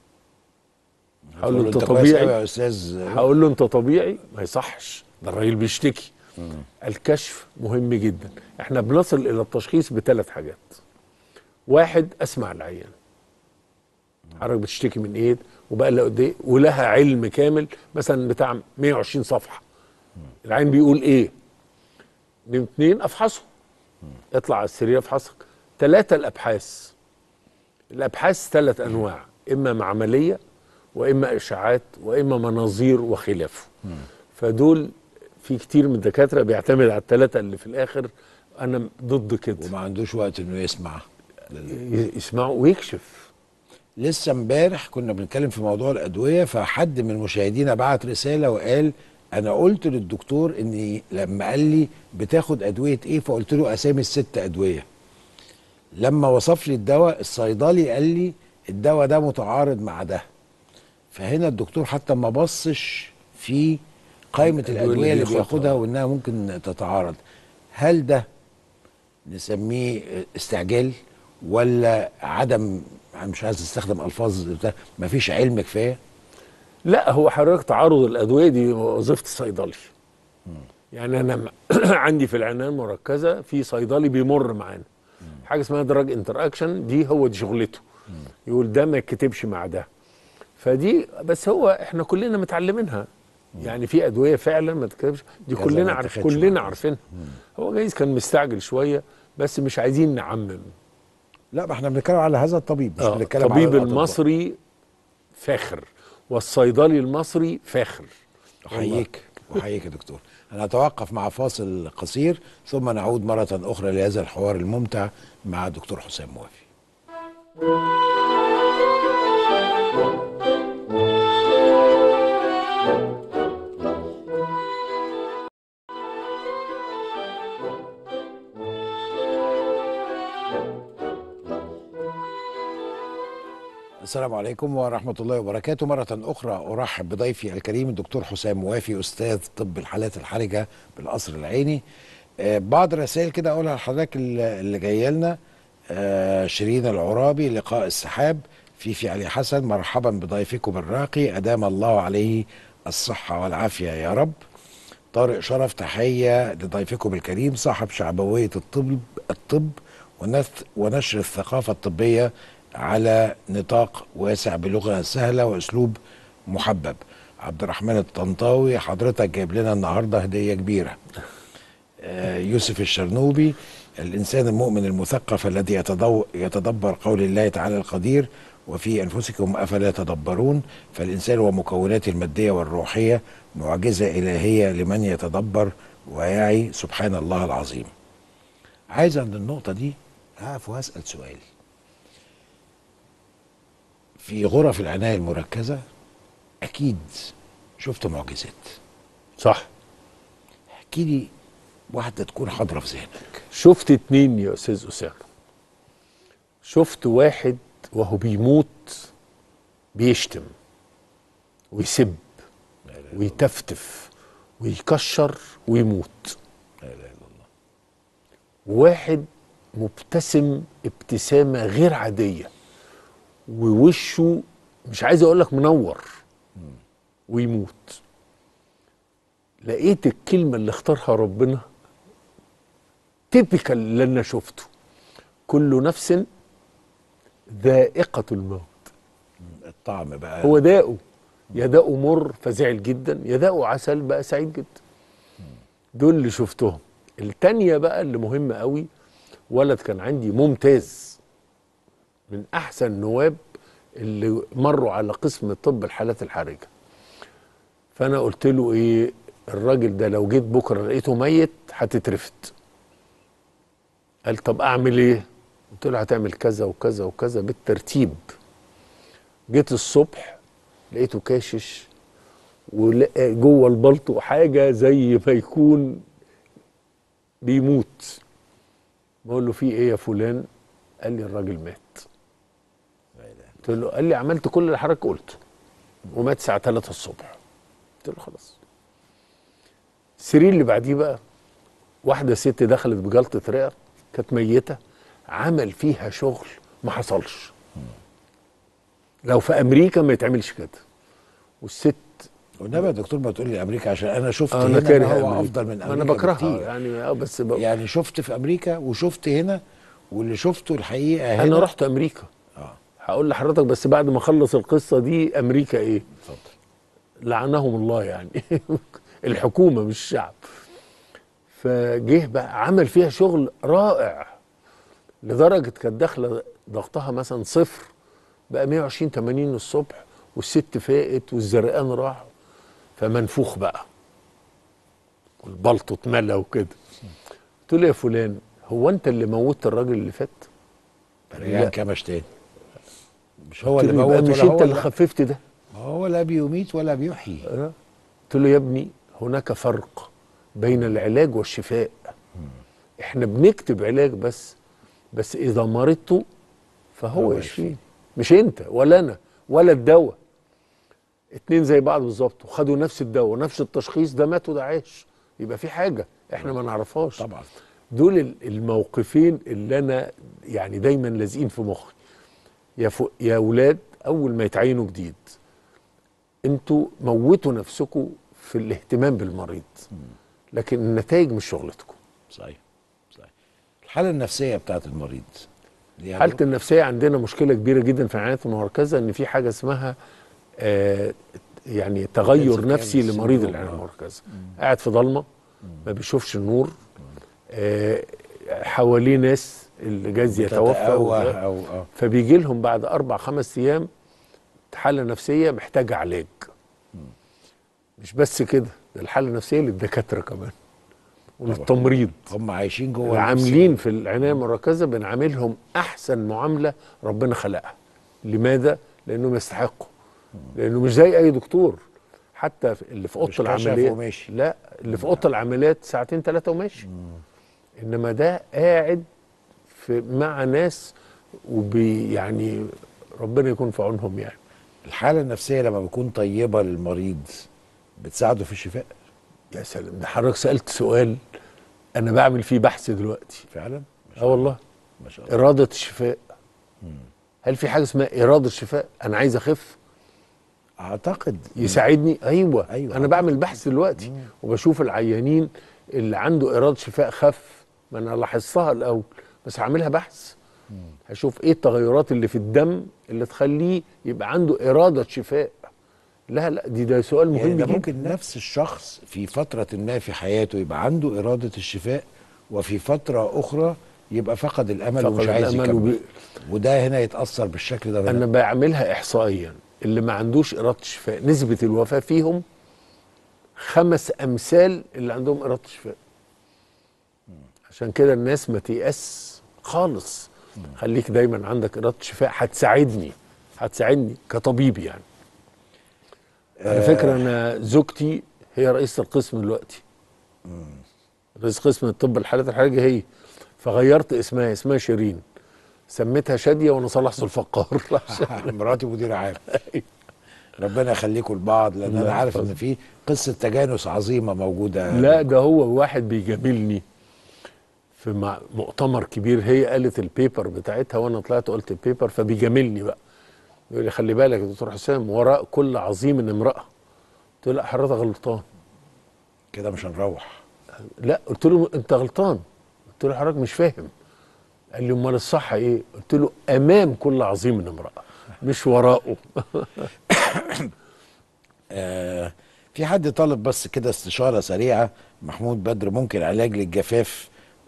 هقول له انت طبيعي يا استاذ. هقول له انت طبيعي؟ ما يصحش، ده الراجل بيشتكي. الكشف مهم جدا. احنا بنصل الى التشخيص ب3 حاجات. 1، اسمع العيان، حضرتك بتشتكي من ايه وبقى لها قد ايه، ولها علم كامل مثلا بتاع 120 صفحه. العيان بيقول ايه. 2، افحصه، اطلع على السرير افحصك. 3، الابحاث. الابحاث 3 انواع، اما معمليه واما اشاعات واما مناظير وخلافه. فدول في كتير من الدكاتره بيعتمد على ال3 اللي في الاخر. انا ضد كده. وما عندوش وقت انه يسمع يسمعه ويكشف. لسه امبارح كنا بنتكلم في موضوع الادويه، فحد من مشاهدينا بعت رساله وقال انا قلت للدكتور اني لما قال لي بتاخد ادويه ايه فقلت له اسامي ال6 ادويه. لما وصف لي الدواء الصيدلي قال لي الدواء ده متعارض مع ده. فهنا الدكتور حتى ما بصش في قائمه الادويه اللي بياخدها وانها ممكن تتعارض. هل ده نسميه استعجال ولا عدم، مش عايز استخدم الفاظ ما فيش علم كفايه؟ لا، هو حضرتك تعارض الادويه دي وظيفه الصيدلي. يعني انا عندي في العنايه المركزه في صيدلي بيمر معانا حاجه اسمها دراج انتر اكشن، دي شغلته. يقول ده ما يتكتبش مع ده. فدي بس هو احنا كلنا متعلمينها. يعني في ادويه فعلا ما تتكتبش، دي كلنا عارفينها. هو جايز كان مستعجل شويه، بس مش عايزين نعمم. لا، ما احنا بنتكلم على هذا الطبيب، مش بنتكلم على الطبيب المصري فاخر والصيدلي المصري فاخر. احييك يا دكتور. انا اتوقف مع فاصل قصير ثم نعود مرة اخرى لهذا الحوار الممتع مع دكتور حسام موافي. السلام عليكم ورحمة الله وبركاته. مرة أخرى أرحب بضيفي الكريم الدكتور حسام موافي، أستاذ طب الحالات الحرجة بالقصر العيني. بعض الرسائل كده أقولها لحضرتك اللي جاية لنا. شيرين العرابي، لقاء السحاب، فيفي علي حسن، مرحبا بضيفكم الراقي، أدام الله عليه الصحة والعافية يا رب. طارق شرف، تحية لضيفكم الكريم صاحب شعبوية الطب ونشر الثقافة الطبية على نطاق واسع بلغة سهلة وأسلوب محبب. عبد الرحمن الطنطاوي، حضرتك جايب لنا النهاردة هدية كبيرة. يوسف الشرنوبي، الإنسان المؤمن المثقف الذي يتدبر قول الله تعالى القدير وفي أنفسكم أفلا يتدبرون، فالإنسان ومكوناته المادية والروحية معجزة إلهية لمن يتدبر ويعي سبحان الله العظيم. عايز عند النقطة دي هقف وهسأل سؤال. في غرف العناية المركزة أكيد شفت معجزات، صح؟ احكي لي واحدة تكون حاضرة في ذهنك. شفت 2 يا أستاذ أسامة. شفت واحد وهو بيموت بيشتم ويسب ويتفتف ويكشر ويموت. لا إله إلا الله. واحد مبتسم ابتسامة غير عادية ووشه مش عايز اقول لك منور ويموت. لقيت الكلمة اللي اختارها ربنا تيبيكال اللي انا شفته. كل نفس ذائقة الموت. الطعم بقى هو داؤه. يا داقوا مر فزعل جدا، يا داقوا عسل بقى سعيد جدا. دول اللي شفتهم. التانية بقى اللي مهمة قوي، ولد كان عندي ممتاز، من احسن النواب اللي مروا على قسم طب الحالات الحرجه. فانا قلت له ايه، الراجل ده لو جيت بكره لقيته ميت هتترفد. قال طب اعمل ايه؟ قلت له هتعمل كذا وكذا وكذا بالترتيب. جيت الصبح لقيته كاشش، ولقى جوه البلطو حاجه زي ما يكون بيموت. بقول له في ايه يا فلان؟ قال لي الراجل مات. قلت له، قال لي عملت كل اللي حضرتك قلته، ومات الساعه 3 الصبح. قلت له خلاص. السرير اللي بعديه بقى، واحده ست دخلت بجلطه رئه، كانت ميته، عمل فيها شغل ما حصلش. لو في امريكا ما يتعملش كده. والست، والنبي يا دكتور ما تقول لي امريكا، عشان انا شفت انا هنا كاره ما هو أمريكا. افضل من امريكا انا بكرهها بكتير. يعني بس يعني شفت في امريكا وشفت هنا، واللي شفته الحقيقه هنا. انا رحت امريكا. هقول لحضرتك بس بعد ما اخلص القصه دي، امريكا ايه؟ اتفضل. لعنهم الله يعني. الحكومه مش الشعب. فجه بقى عمل فيها شغل رائع، لدرجه كانت داخله ضغطها مثلا صفر، بقى 120 80 الصبح، والست فاقت والزرقان راح، فمنفوخ بقى والبلطو اتملى وكده. قلت له يا فلان، هو انت اللي موتت الراجل اللي فات؟ ريان كمش تاني، مش هو اللي قلت له موت يبقى مش ولا انت هو اللي خففت ده؟ هو لا بيميت ولا بيحيي. قلت له يا ابني هناك فرق بين العلاج والشفاء. احنا بنكتب علاج بس اذا مرضت فهو يشفيني، مش انت ولا انا ولا الدواء. اتنين زي بعض بالظبط، وخدوا نفس الدواء ونفس التشخيص، ده مات وده عايش، يبقى في حاجه احنا ما نعرفهاش. طبعا. دول الموقفين اللي انا يعني دايما لازقين في مخي. يا اولاد، اول ما يتعينوا جديد انتوا موتوا نفسكم في الاهتمام بالمريض، لكن النتائج مش شغلتكم. صحيح. الحاله النفسيه بتاعت المريض، حالة النفسية عندنا مشكلة كبيرة جدا في العنايات المركزة، ان في حاجة اسمها يعني تغير نفسي لمريض العناية المركزة. قاعد في ضلمة، ما بيشوفش النور، حواليه ناس اللي جايز يتوفى، فبيجي لهم بعد 4 5 ايام حالة نفسية محتاجة علاج. مش بس كده، ده الحالة النفسية للدكاترة كمان وللتمريض. هم عايشين جوه العاملين في العناية المركزة بنعاملهم أحسن معاملة ربنا خلقها. لماذا؟ لأنهم يستحقوا، لأنه مش زي أي دكتور. حتى اللي في أوضة العمليات، لا، اللي في أوضة العمليات 2 3 وماشي. إنما ده قاعد مع ناس يعني ربنا يكون في عونهم يعني. الحالة النفسية لما بتكون طيبة للمريض بتساعده في الشفاء. يا سلام، ده حضرتك سألت سؤال أنا بعمل فيه بحث دلوقتي فعلا. والله. ما شاء الله. إرادة الشفاء. هل في حاجة اسمها إرادة الشفاء؟ أنا عايز أخف، أعتقد يساعدني. أيوة أنا أعتقد. بعمل بحث دلوقتي وبشوف العيانين اللي عنده إرادة شفاء خف. ما أنا لاحظتها الأول، بس هعملها بحث. هشوف إيه التغيرات اللي في الدم اللي تخليه يبقى عنده إرادة شفاء. لا ده سؤال مهم يعني جدا. ممكن نفس الشخص في فترة ما في حياته يبقى عنده إرادة الشفاء، وفي فترة أخرى يبقى فقد الأمل ومش عايز يكمل، وده هنا يتأثر بالشكل ده. أنا بعملها إحصائيا، اللي ما عندوش إرادة الشفاء نسبة الوفاة فيهم 5 أمثال اللي عندهم إرادة الشفاء. عشان كده الناس ما تيأس خالص. خليك دايما عندك إرادة الشفاء، هتساعدني كطبيب يعني. على فكرة أنا زوجتي هي رئيسة القسم دلوقتي، رئيس قسم الطب الحالات الحرجة هي، فغيرت اسمها شيرين، سميتها شادية وأنا صلاح ذوالفقار. مراتي مدير عام. ربنا يخليكم لبعض، لأن أنا عارف إن في قصة تجانس عظيمة موجودة. لا، ده هو واحد بيجاملني في مؤتمر كبير، هي قالت البيبر بتاعتها وأنا طلعت قلت البيبر، فبيجاملني بقى، يقول لي خلي بالك يا دكتور حسام، وراء كل عظيم امرأة. قلت له لا حضرتك غلطان، كده مش هنروح. لا، قلت له انت غلطان، قلت له حضرتك مش فاهم. قال لي امال الصح ايه؟ قلت له امام كل عظيم امرأة مش وراءه. في حد طالب بس كده استشاره سريعه، محمود بدر، ممكن علاج للجفاف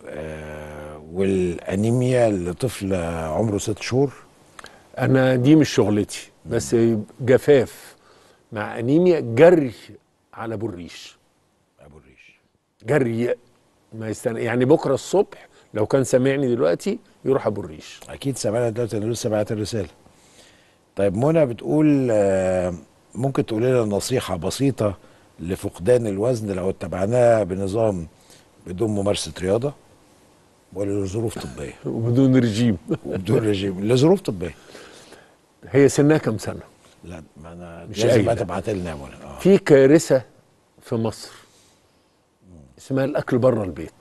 والانيميا لطفل عمره 6 شهور؟ انا دي مش شغلتي، بس جفاف مع انيميا جري على ابو الريش. ابو الريش جري، ما يستنى يعني بكره الصبح لو كان سامعني دلوقتي يروح ابو الريش. اكيد سامعنا دلوقتي، انا لسه بعت الرساله. طيب منى بتقول ممكن تقول لنا نصيحه بسيطه لفقدان الوزن لو اتبعناها بنظام بدون ممارسه رياضه ولا لظروف طبيه؟ وبدون رجيم. وبدون رجيم لظروف طبيه. هي سنها كام سنه؟ لا، ما انا مش لازم قايلة. بقى تبعت لنا يا منى. في كارثه في مصر اسمها الاكل بره البيت.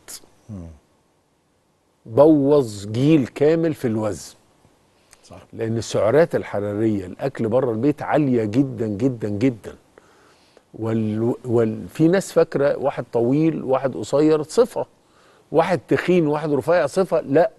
بوظ جيل كامل في الوزن. صح. لان السعرات الحراريه الاكل بره البيت عاليه جدا جدا جدا. في ناس فاكره واحد طويل واحد قصير صفه، واحد تخين واحد رفيع صفه. لا،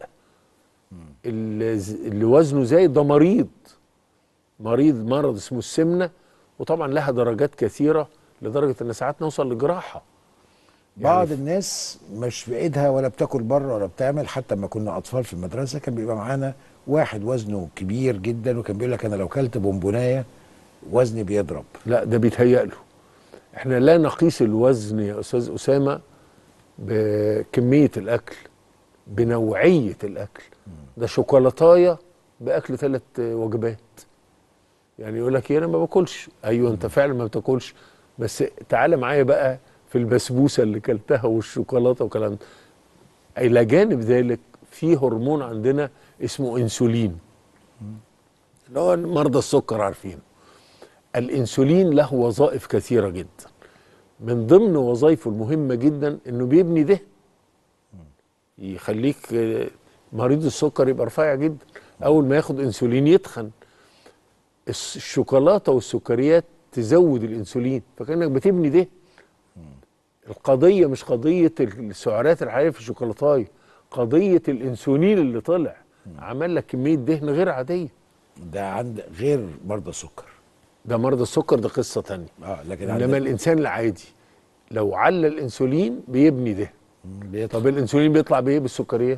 اللي وزنه زايد ده مريض مرض اسمه السمنه، وطبعا لها درجات كثيره لدرجه ان ساعات نوصل لجراحه. بعض الناس مش في ايدها ولا بتاكل بره ولا بتعمل. حتى لما كنا اطفال في المدرسه كان بيبقى معانا واحد وزنه كبير جدا وكان بيقول لك انا لو كلت بونبونايه وزني بيضرب. لا، ده بيتهيأ له. احنا لا نقيس الوزن يا استاذ اسامه بكميه الاكل، بنوعيه الاكل. ده شوكولاتايه باكل 3 وجبات. يعني يقول لك ايه انا ما باكلش. ايوه انت فعلا ما بتاكلش، بس تعالى معايا بقى في البسبوسه اللي كلتها والشوكولاته والكلام ده. الى جانب ذلك في هرمون عندنا اسمه انسولين، اللي هو مرضى السكر عارفين. الانسولين له وظائف كثيره جدا، من ضمن وظائفه المهمه جدا انه بيبني دهن، يخليك مريض السكر يبقى رفيع جدا. اول ما ياخد انسولين يتخن. الشوكولاته والسكريات تزود الانسولين، فكانك بتبني دهن. القضيه مش قضيه السعرات الحراريه في الشوكولاتايه، قضيه الانسولين اللي طلع عمل لك كميه دهن غير عاديه. ده عند غير مرضى السكر. ده مرضى السكر ده قصه تانية. لكن انما الانسان العادي لو علّى الانسولين بيبني دهن. طب الانسولين بيطلع بايه؟ بالسكريات.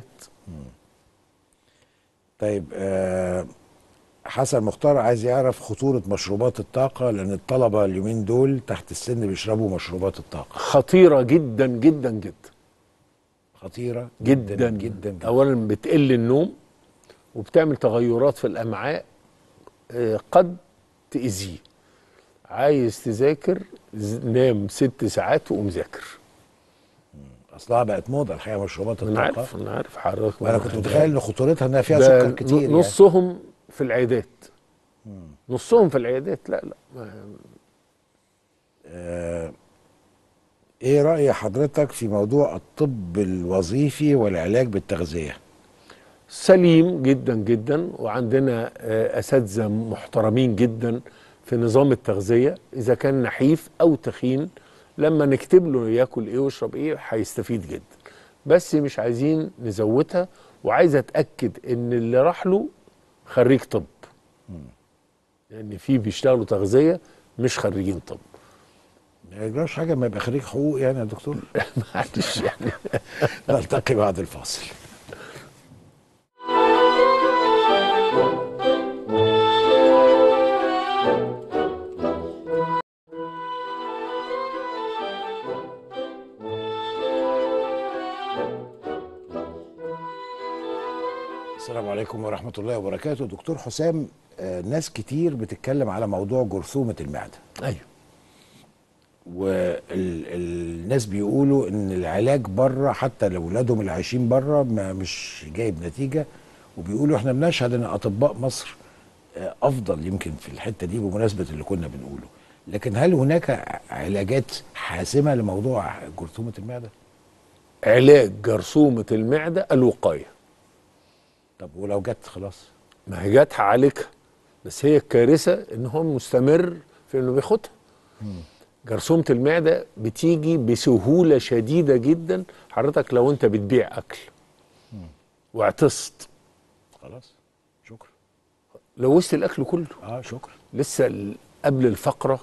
طيب حسن مختار عايز يعرف خطورة مشروبات الطاقة، لأن الطلبة اليومين دول تحت السن بيشربوا مشروبات الطاقة. خطيرة جدا جدا جدا. خطيرة جدا جدا جدا, جداً. أولا بتقل النوم وبتعمل تغيرات في الأمعاء قد تأذيه. عايز تذاكر نام 6 ساعات وقوم ذاكر. اصلها بقت موضه الحقيقه مشروبات الطاقه. انا عارف حضرتك. وانا كنت متخيل ان خطورتها انها فيها سكر كتير. نصهم يعني في العيادات. نصهم في العيادات. لا ايه رأي حضرتك في موضوع الطب الوظيفي والعلاج بالتغذية؟ سليم جدا جدا، وعندنا اساتذه محترمين جدا في نظام التغذيه. اذا كان نحيف او تخين لما نكتب له ياكل ايه ويشرب ايه هيستفيد جدا، بس مش عايزين نزودها. وعايز اتاكد ان اللي راح له خريج طب، لان في بيشتغلوا تغذيه مش خريجين طب. ما يجراش حاجه ما يبقى خريج حقوق يعني يا دكتور. معلش يعني. نلتقي بعد الفاصل. السلام عليكم ورحمة الله وبركاته. دكتور حسام، ناس كتير بتتكلم على موضوع جرثومة المعدة. ايوه. والناس بيقولوا ان العلاج بره حتى لاولادهم اللي عايشين بره مش جايب نتيجة، وبيقولوا احنا بنشهد ان اطباء مصر افضل يمكن في الحتة دي بمناسبة اللي كنا بنقوله. لكن هل هناك علاجات حاسمة لموضوع جرثومة المعدة؟ علاج جرثومة المعدة الوقاية. طب ولو جت خلاص؟ ما هي جت هعالجها، بس هي الكارثه ان هو مستمر في انه بياخدها. جرثومه المعده بتيجي بسهوله شديده جدا. حضرتك لو انت بتبيع اكل واعطست خلاص شكرا، لوثت الاكل كله. شكرا. لسه قبل الفقره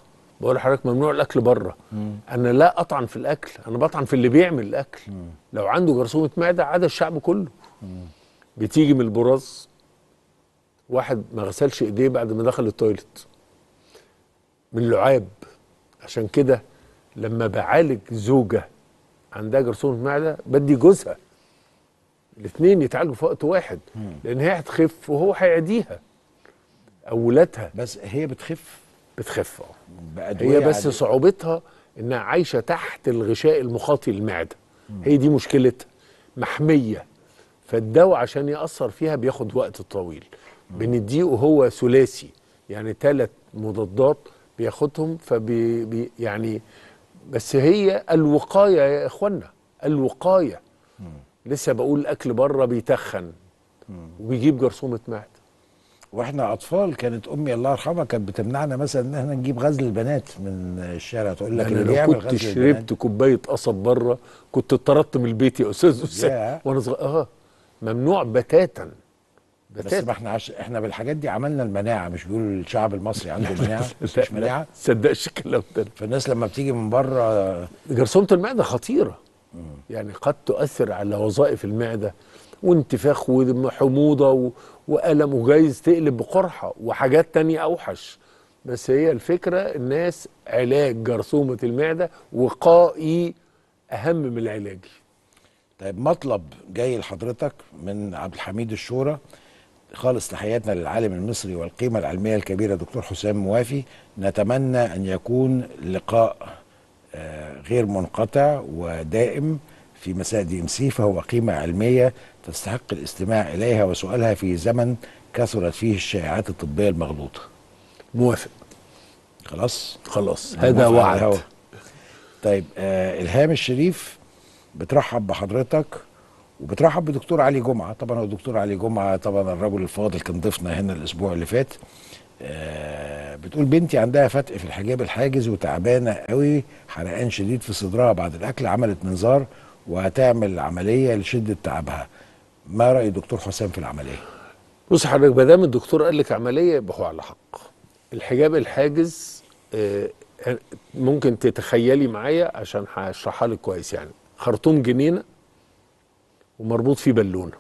بقول لحضرتك ممنوع الاكل بره. انا لا اطعن في الاكل، انا بطعن في اللي بيعمل الاكل. لو عنده جرثومه معده عدا الشعب كله. بتيجي من البراز، واحد ما غسلش ايديه بعد ما دخل التويلت، من اللعاب. عشان كده لما بعالج زوجه عندها جرثومه معده بدي جوزها، الاثنين يتعالجوا في وقت واحد، لان هي هتخف وهو هيعديها، او ولادها. بس هي بتخف بتخف بأدوية هي بس عادية. صعوبتها انها عايشه تحت الغشاء المخاطي للمعده. هي دي مشكلتها، محميه. فالدواء عشان يأثر فيها بياخد وقت طويل. بنديه وهو ثلاثي، يعني 3 مضادات بياخدهم. يعني بس هي الوقايه يا اخوانا، الوقايه. لسه بقول الاكل بره بيتخن وبيجيب جرثومه معده. واحنا اطفال كانت امي الله يرحمها كانت بتمنعنا مثلا ان احنا نجيب غزل البنات من الشارع، تقول لك انا اللي لو بيعمل كنت غزل البنات شربت كوبايه قصب بره كنت اتطردت من البيت يا استاذ اسامه ياه. وانا صغير. ممنوع بتاتا. بس ما احنا احنا بالحاجات دي عملنا المناعه، مش بيقولوا الشعب المصري عنده مناعه؟ مش مناعه. تصدقش الكلام ده. فالناس لما بتيجي من بره جرثومه المعده خطيره. يعني قد تؤثر على وظائف المعده، وانتفاخ وحموضه والم، وجايز تقلب بقرحه وحاجات تانية اوحش. بس هي الفكره الناس علاج جرثومه المعده وقائي اهم من العلاج. طيب مطلب جاي لحضرتك من عبد الحميد الشورى، خالص تحياتنا للعالم المصري والقيمة العلمية الكبيرة دكتور حسام موافي. نتمنى أن يكون لقاء غير منقطع ودائم في مساء دي ام سي، فهو قيمة علمية تستحق الاستماع إليها وسؤالها في زمن كثرت فيه الشائعات الطبية المغلوطة. موافق. خلاص هذا وعد. طيب إلهام الشريف بترحب بحضرتك وبترحب بدكتور علي جمعة. طبعا هو الدكتور علي جمعة طبعا الرجل الفاضل كان ضيفنا هنا الأسبوع اللي فات. بتقول بنتي عندها فتق في الحجاب الحاجز وتعبانة قوي، حرقان شديد في صدرها بعد الأكل، عملت منظار وهتعمل عملية لشدة تعبها. ما رأي الدكتور حسام في العملية؟ بص حضرتك، ما دام الدكتور قال لك عملية يبقى هو على حق. الحجاب الحاجز ممكن تتخيلي معايا عشان هشرحها لك كويس. يعني خرطوم جنينة ومربوط فيه بالونة،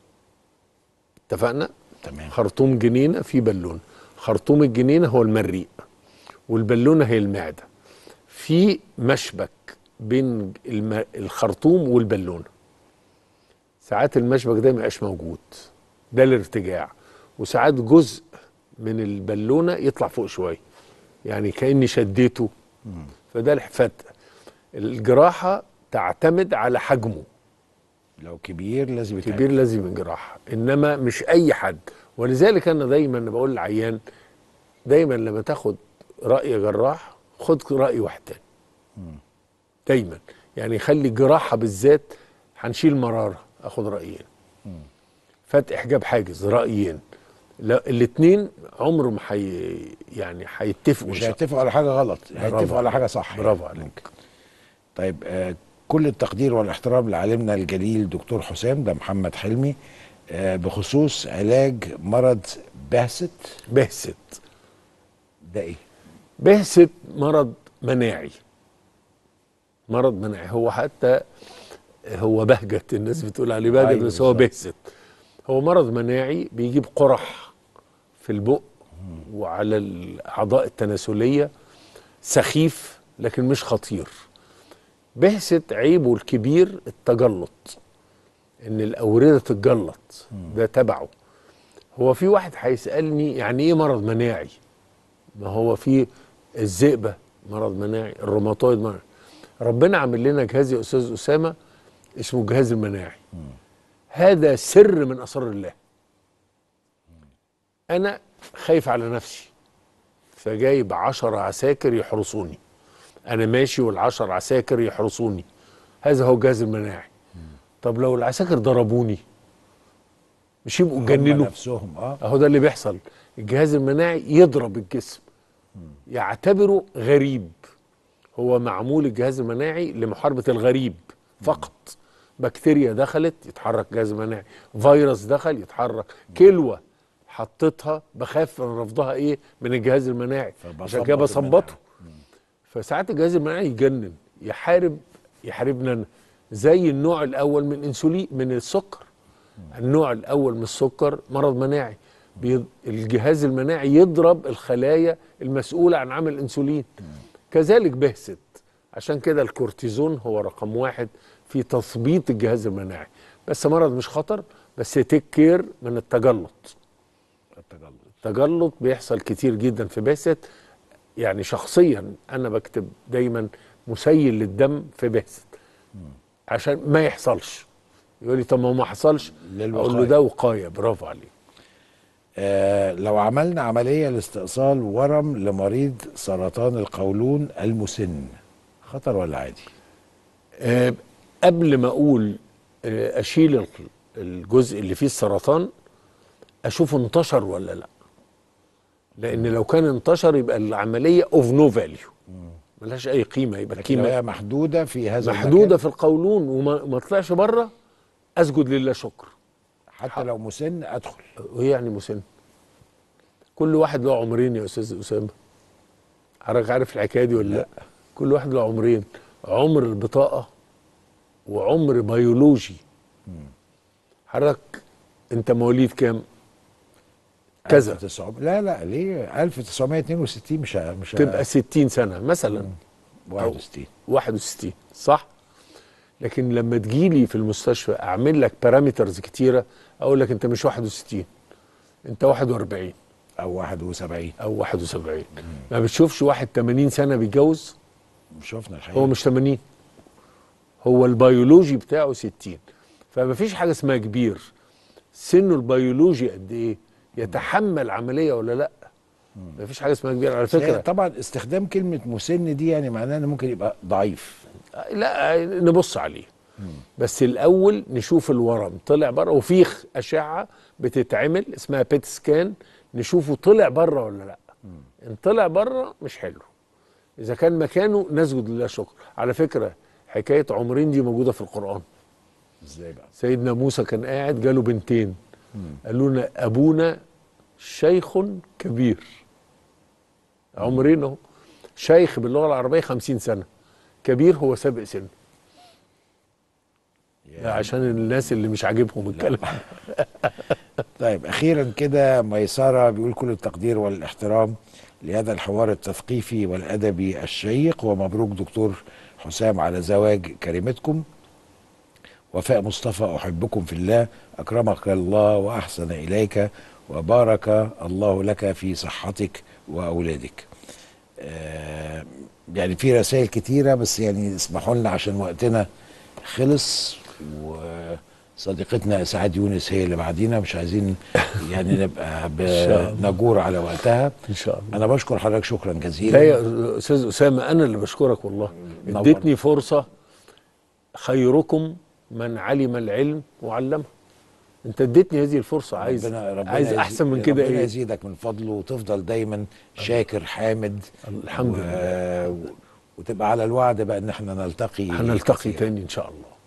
اتفقنا؟ تمام. خرطوم جنينة فيه بالونة، خرطوم الجنينة هو المريء والبالونة هي المعدة. في مشبك بين الخرطوم والبالونة، ساعات المشبك ده ميبقاش موجود، ده الارتجاع. وساعات جزء من البالونة يطلع فوق شوية، يعني كأني شديته، فده الفتق. الجراحة تعتمد على حجمه، لو كبير لازم يتعمل. كبير لازم جراحة، إنما مش أي حد. ولذلك أنا دايما بقول للعيان، دايما لما تاخد رأي جراح خد رأي واحد تاني. دايما يعني خلي الجراحة بالذات، هنشيل مرارة اخد رأيين، فتح حجاب حاجز رأيين. لا الاثنين عمره ما يعني هيتفقوا، مش هيتفقوا على حاجة غلط، هيتفقوا على حاجة صح. برافو عليك. طيب كل التقدير والاحترام لعالمنا الجليل دكتور حسام، ده محمد حلمي، بخصوص علاج مرض بهست. بهست ده ايه؟ بهست مرض مناعي. مرض مناعي، هو حتى هو بهجت، الناس بتقول عليه بهجت، أيوة بس هو بالظبط. بهست. هو مرض مناعي بيجيب قرح في البق وعلى الأعضاء التناسلية، سخيف لكن مش خطير. بهست عيبه الكبير التجلط، ان الأوردة تتجلط، ده تبعه. هو في واحد هيسألني يعني ايه مرض مناعي؟ ما هو في الذئبة مرض مناعي، الروماتويد مرض. ربنا عامل لنا جهاز يا أستاذ أسامة اسمه الجهاز المناعي. هذا سر من أسرار الله. أنا خايف على نفسي، فجايب 10 عساكر يحرسوني، أنا ماشي وال10 عساكر يحرسوني، هذا هو الجهاز المناعي. طب لو العساكر ضربوني مش يبقوا جننوا نفسهم؟ اهو ده اللي بيحصل. الجهاز المناعي يضرب الجسم، يعتبره غريب. هو معمول الجهاز المناعي لمحاربة الغريب فقط. بكتيريا دخلت يتحرك الجهاز المناعي، فيروس دخل يتحرك، كلوة حطيتها بخاف من رفضها ايه من الجهاز المناعي، عشان كده بثبطه. فساعات الجهاز المناعي يجنن، يحاربنا أنا. زي النوع الاول من الانسولين، من السكر. النوع الاول من السكر مرض مناعي، الجهاز المناعي يضرب الخلايا المسؤوله عن عمل الانسولين. كذلك بهست. عشان كده الكورتيزون هو رقم 1 في تثبيط الجهاز المناعي. بس مرض مش خطر، بس تيك كير من التجلط. التجلط بيحصل كتير جدا في بهست. يعني شخصيا انا بكتب دايما مسيل للدم في بهست عشان ما يحصلش. يقول لي طب ما حصلش، اقول له ده وقايه. برافو عليك. لو عملنا عمليه لاستئصال ورم لمريض سرطان القولون المسن، خطر ولا عادي؟ قبل ما اقول اشيل الجزء اللي فيه السرطان، اشوفه انتشر ولا لا. لان لو كان انتشر يبقى العمليه اوف نو فاليو، ملهاش اي قيمه. يبقى القيمه هي محدوده في هذا محدوده المكان. في القولون وما طلعش بره، اسجد لله شكر. حتى لو مسن ادخل. وايه يعني مسن؟ كل واحد له عمرين يا استاذ اسامه. حضرتك عارف الحكايه دي ولا لا؟ كل واحد له عمرين، عمر البطاقه وعمر بيولوجي. حضرتك انت مواليد كام؟ كذا. لا ليه 1962 مش تبقى 60 سنه مثلا. 61 صح. لكن لما تجيلي في المستشفى اعمل لك بارامترز كتيره، اقول لك انت مش 61، انت 41 او 71 او 71. ما بتشوفش واحد 80 سنه بيتجوز؟ شفنا الحقيقه هو مش 80، هو البيولوجي بتاعه 60. فما فيش حاجه اسمها كبير. سنه البيولوجي قد ايه؟ يتحمل عمليه ولا لا؟ ما فيش حاجه اسمها كبير على فكره. طبعا استخدام كلمه مسن دي يعني معناه انه ممكن يبقى ضعيف. لا نبص عليه. بس الاول نشوف الورم طلع بره، وفي اشعه بتتعمل اسمها بيت سكان، نشوفه طلع بره ولا لا. ان طلع بره مش حلو. اذا كان مكانه نسجد لله شكر. على فكره حكايه عمرين دي موجوده في القران. ازاي بقى؟ سيدنا موسى كان قاعد جاله بنتين، قالوا لنا ابونا شيخ كبير. عمرين اهو. شيخ باللغه العربيه 50 سنه، كبير هو سابق سنه. عشان الناس اللي مش عاجبهم الكلام. طيب اخيرا كده، ميسره بيقول كل التقدير والاحترام لهذا الحوار التثقيفي والادبي الشيق، ومبروك دكتور حسام على زواج كريمتكم. وفاء مصطفى احبكم في الله، اكرمك الله واحسن اليك وبارك الله لك في صحتك واولادك. يعني في رسائل كتيره، بس يعني اسمحوا لنا عشان وقتنا خلص، وصديقتنا اسعاد يونس هي اللي بعدينا، مش عايزين يعني نبقى نجور على وقتها. ان شاء الله. انا بشكر حضرتك شكرا جزيلا. لا يا استاذ اسامه، انا اللي بشكرك والله. اديتني فرصه. خيركم من علم العلم وعلمه. انت اديتني هذه الفرصه. عايز احسن من كده ايه؟ ربنا يزيدك من فضله، وتفضل دايما شاكر حامد. الحمد لله. وتبقى على الوعد بقى ان احنا نلتقي هنلتقي تاني ان شاء الله.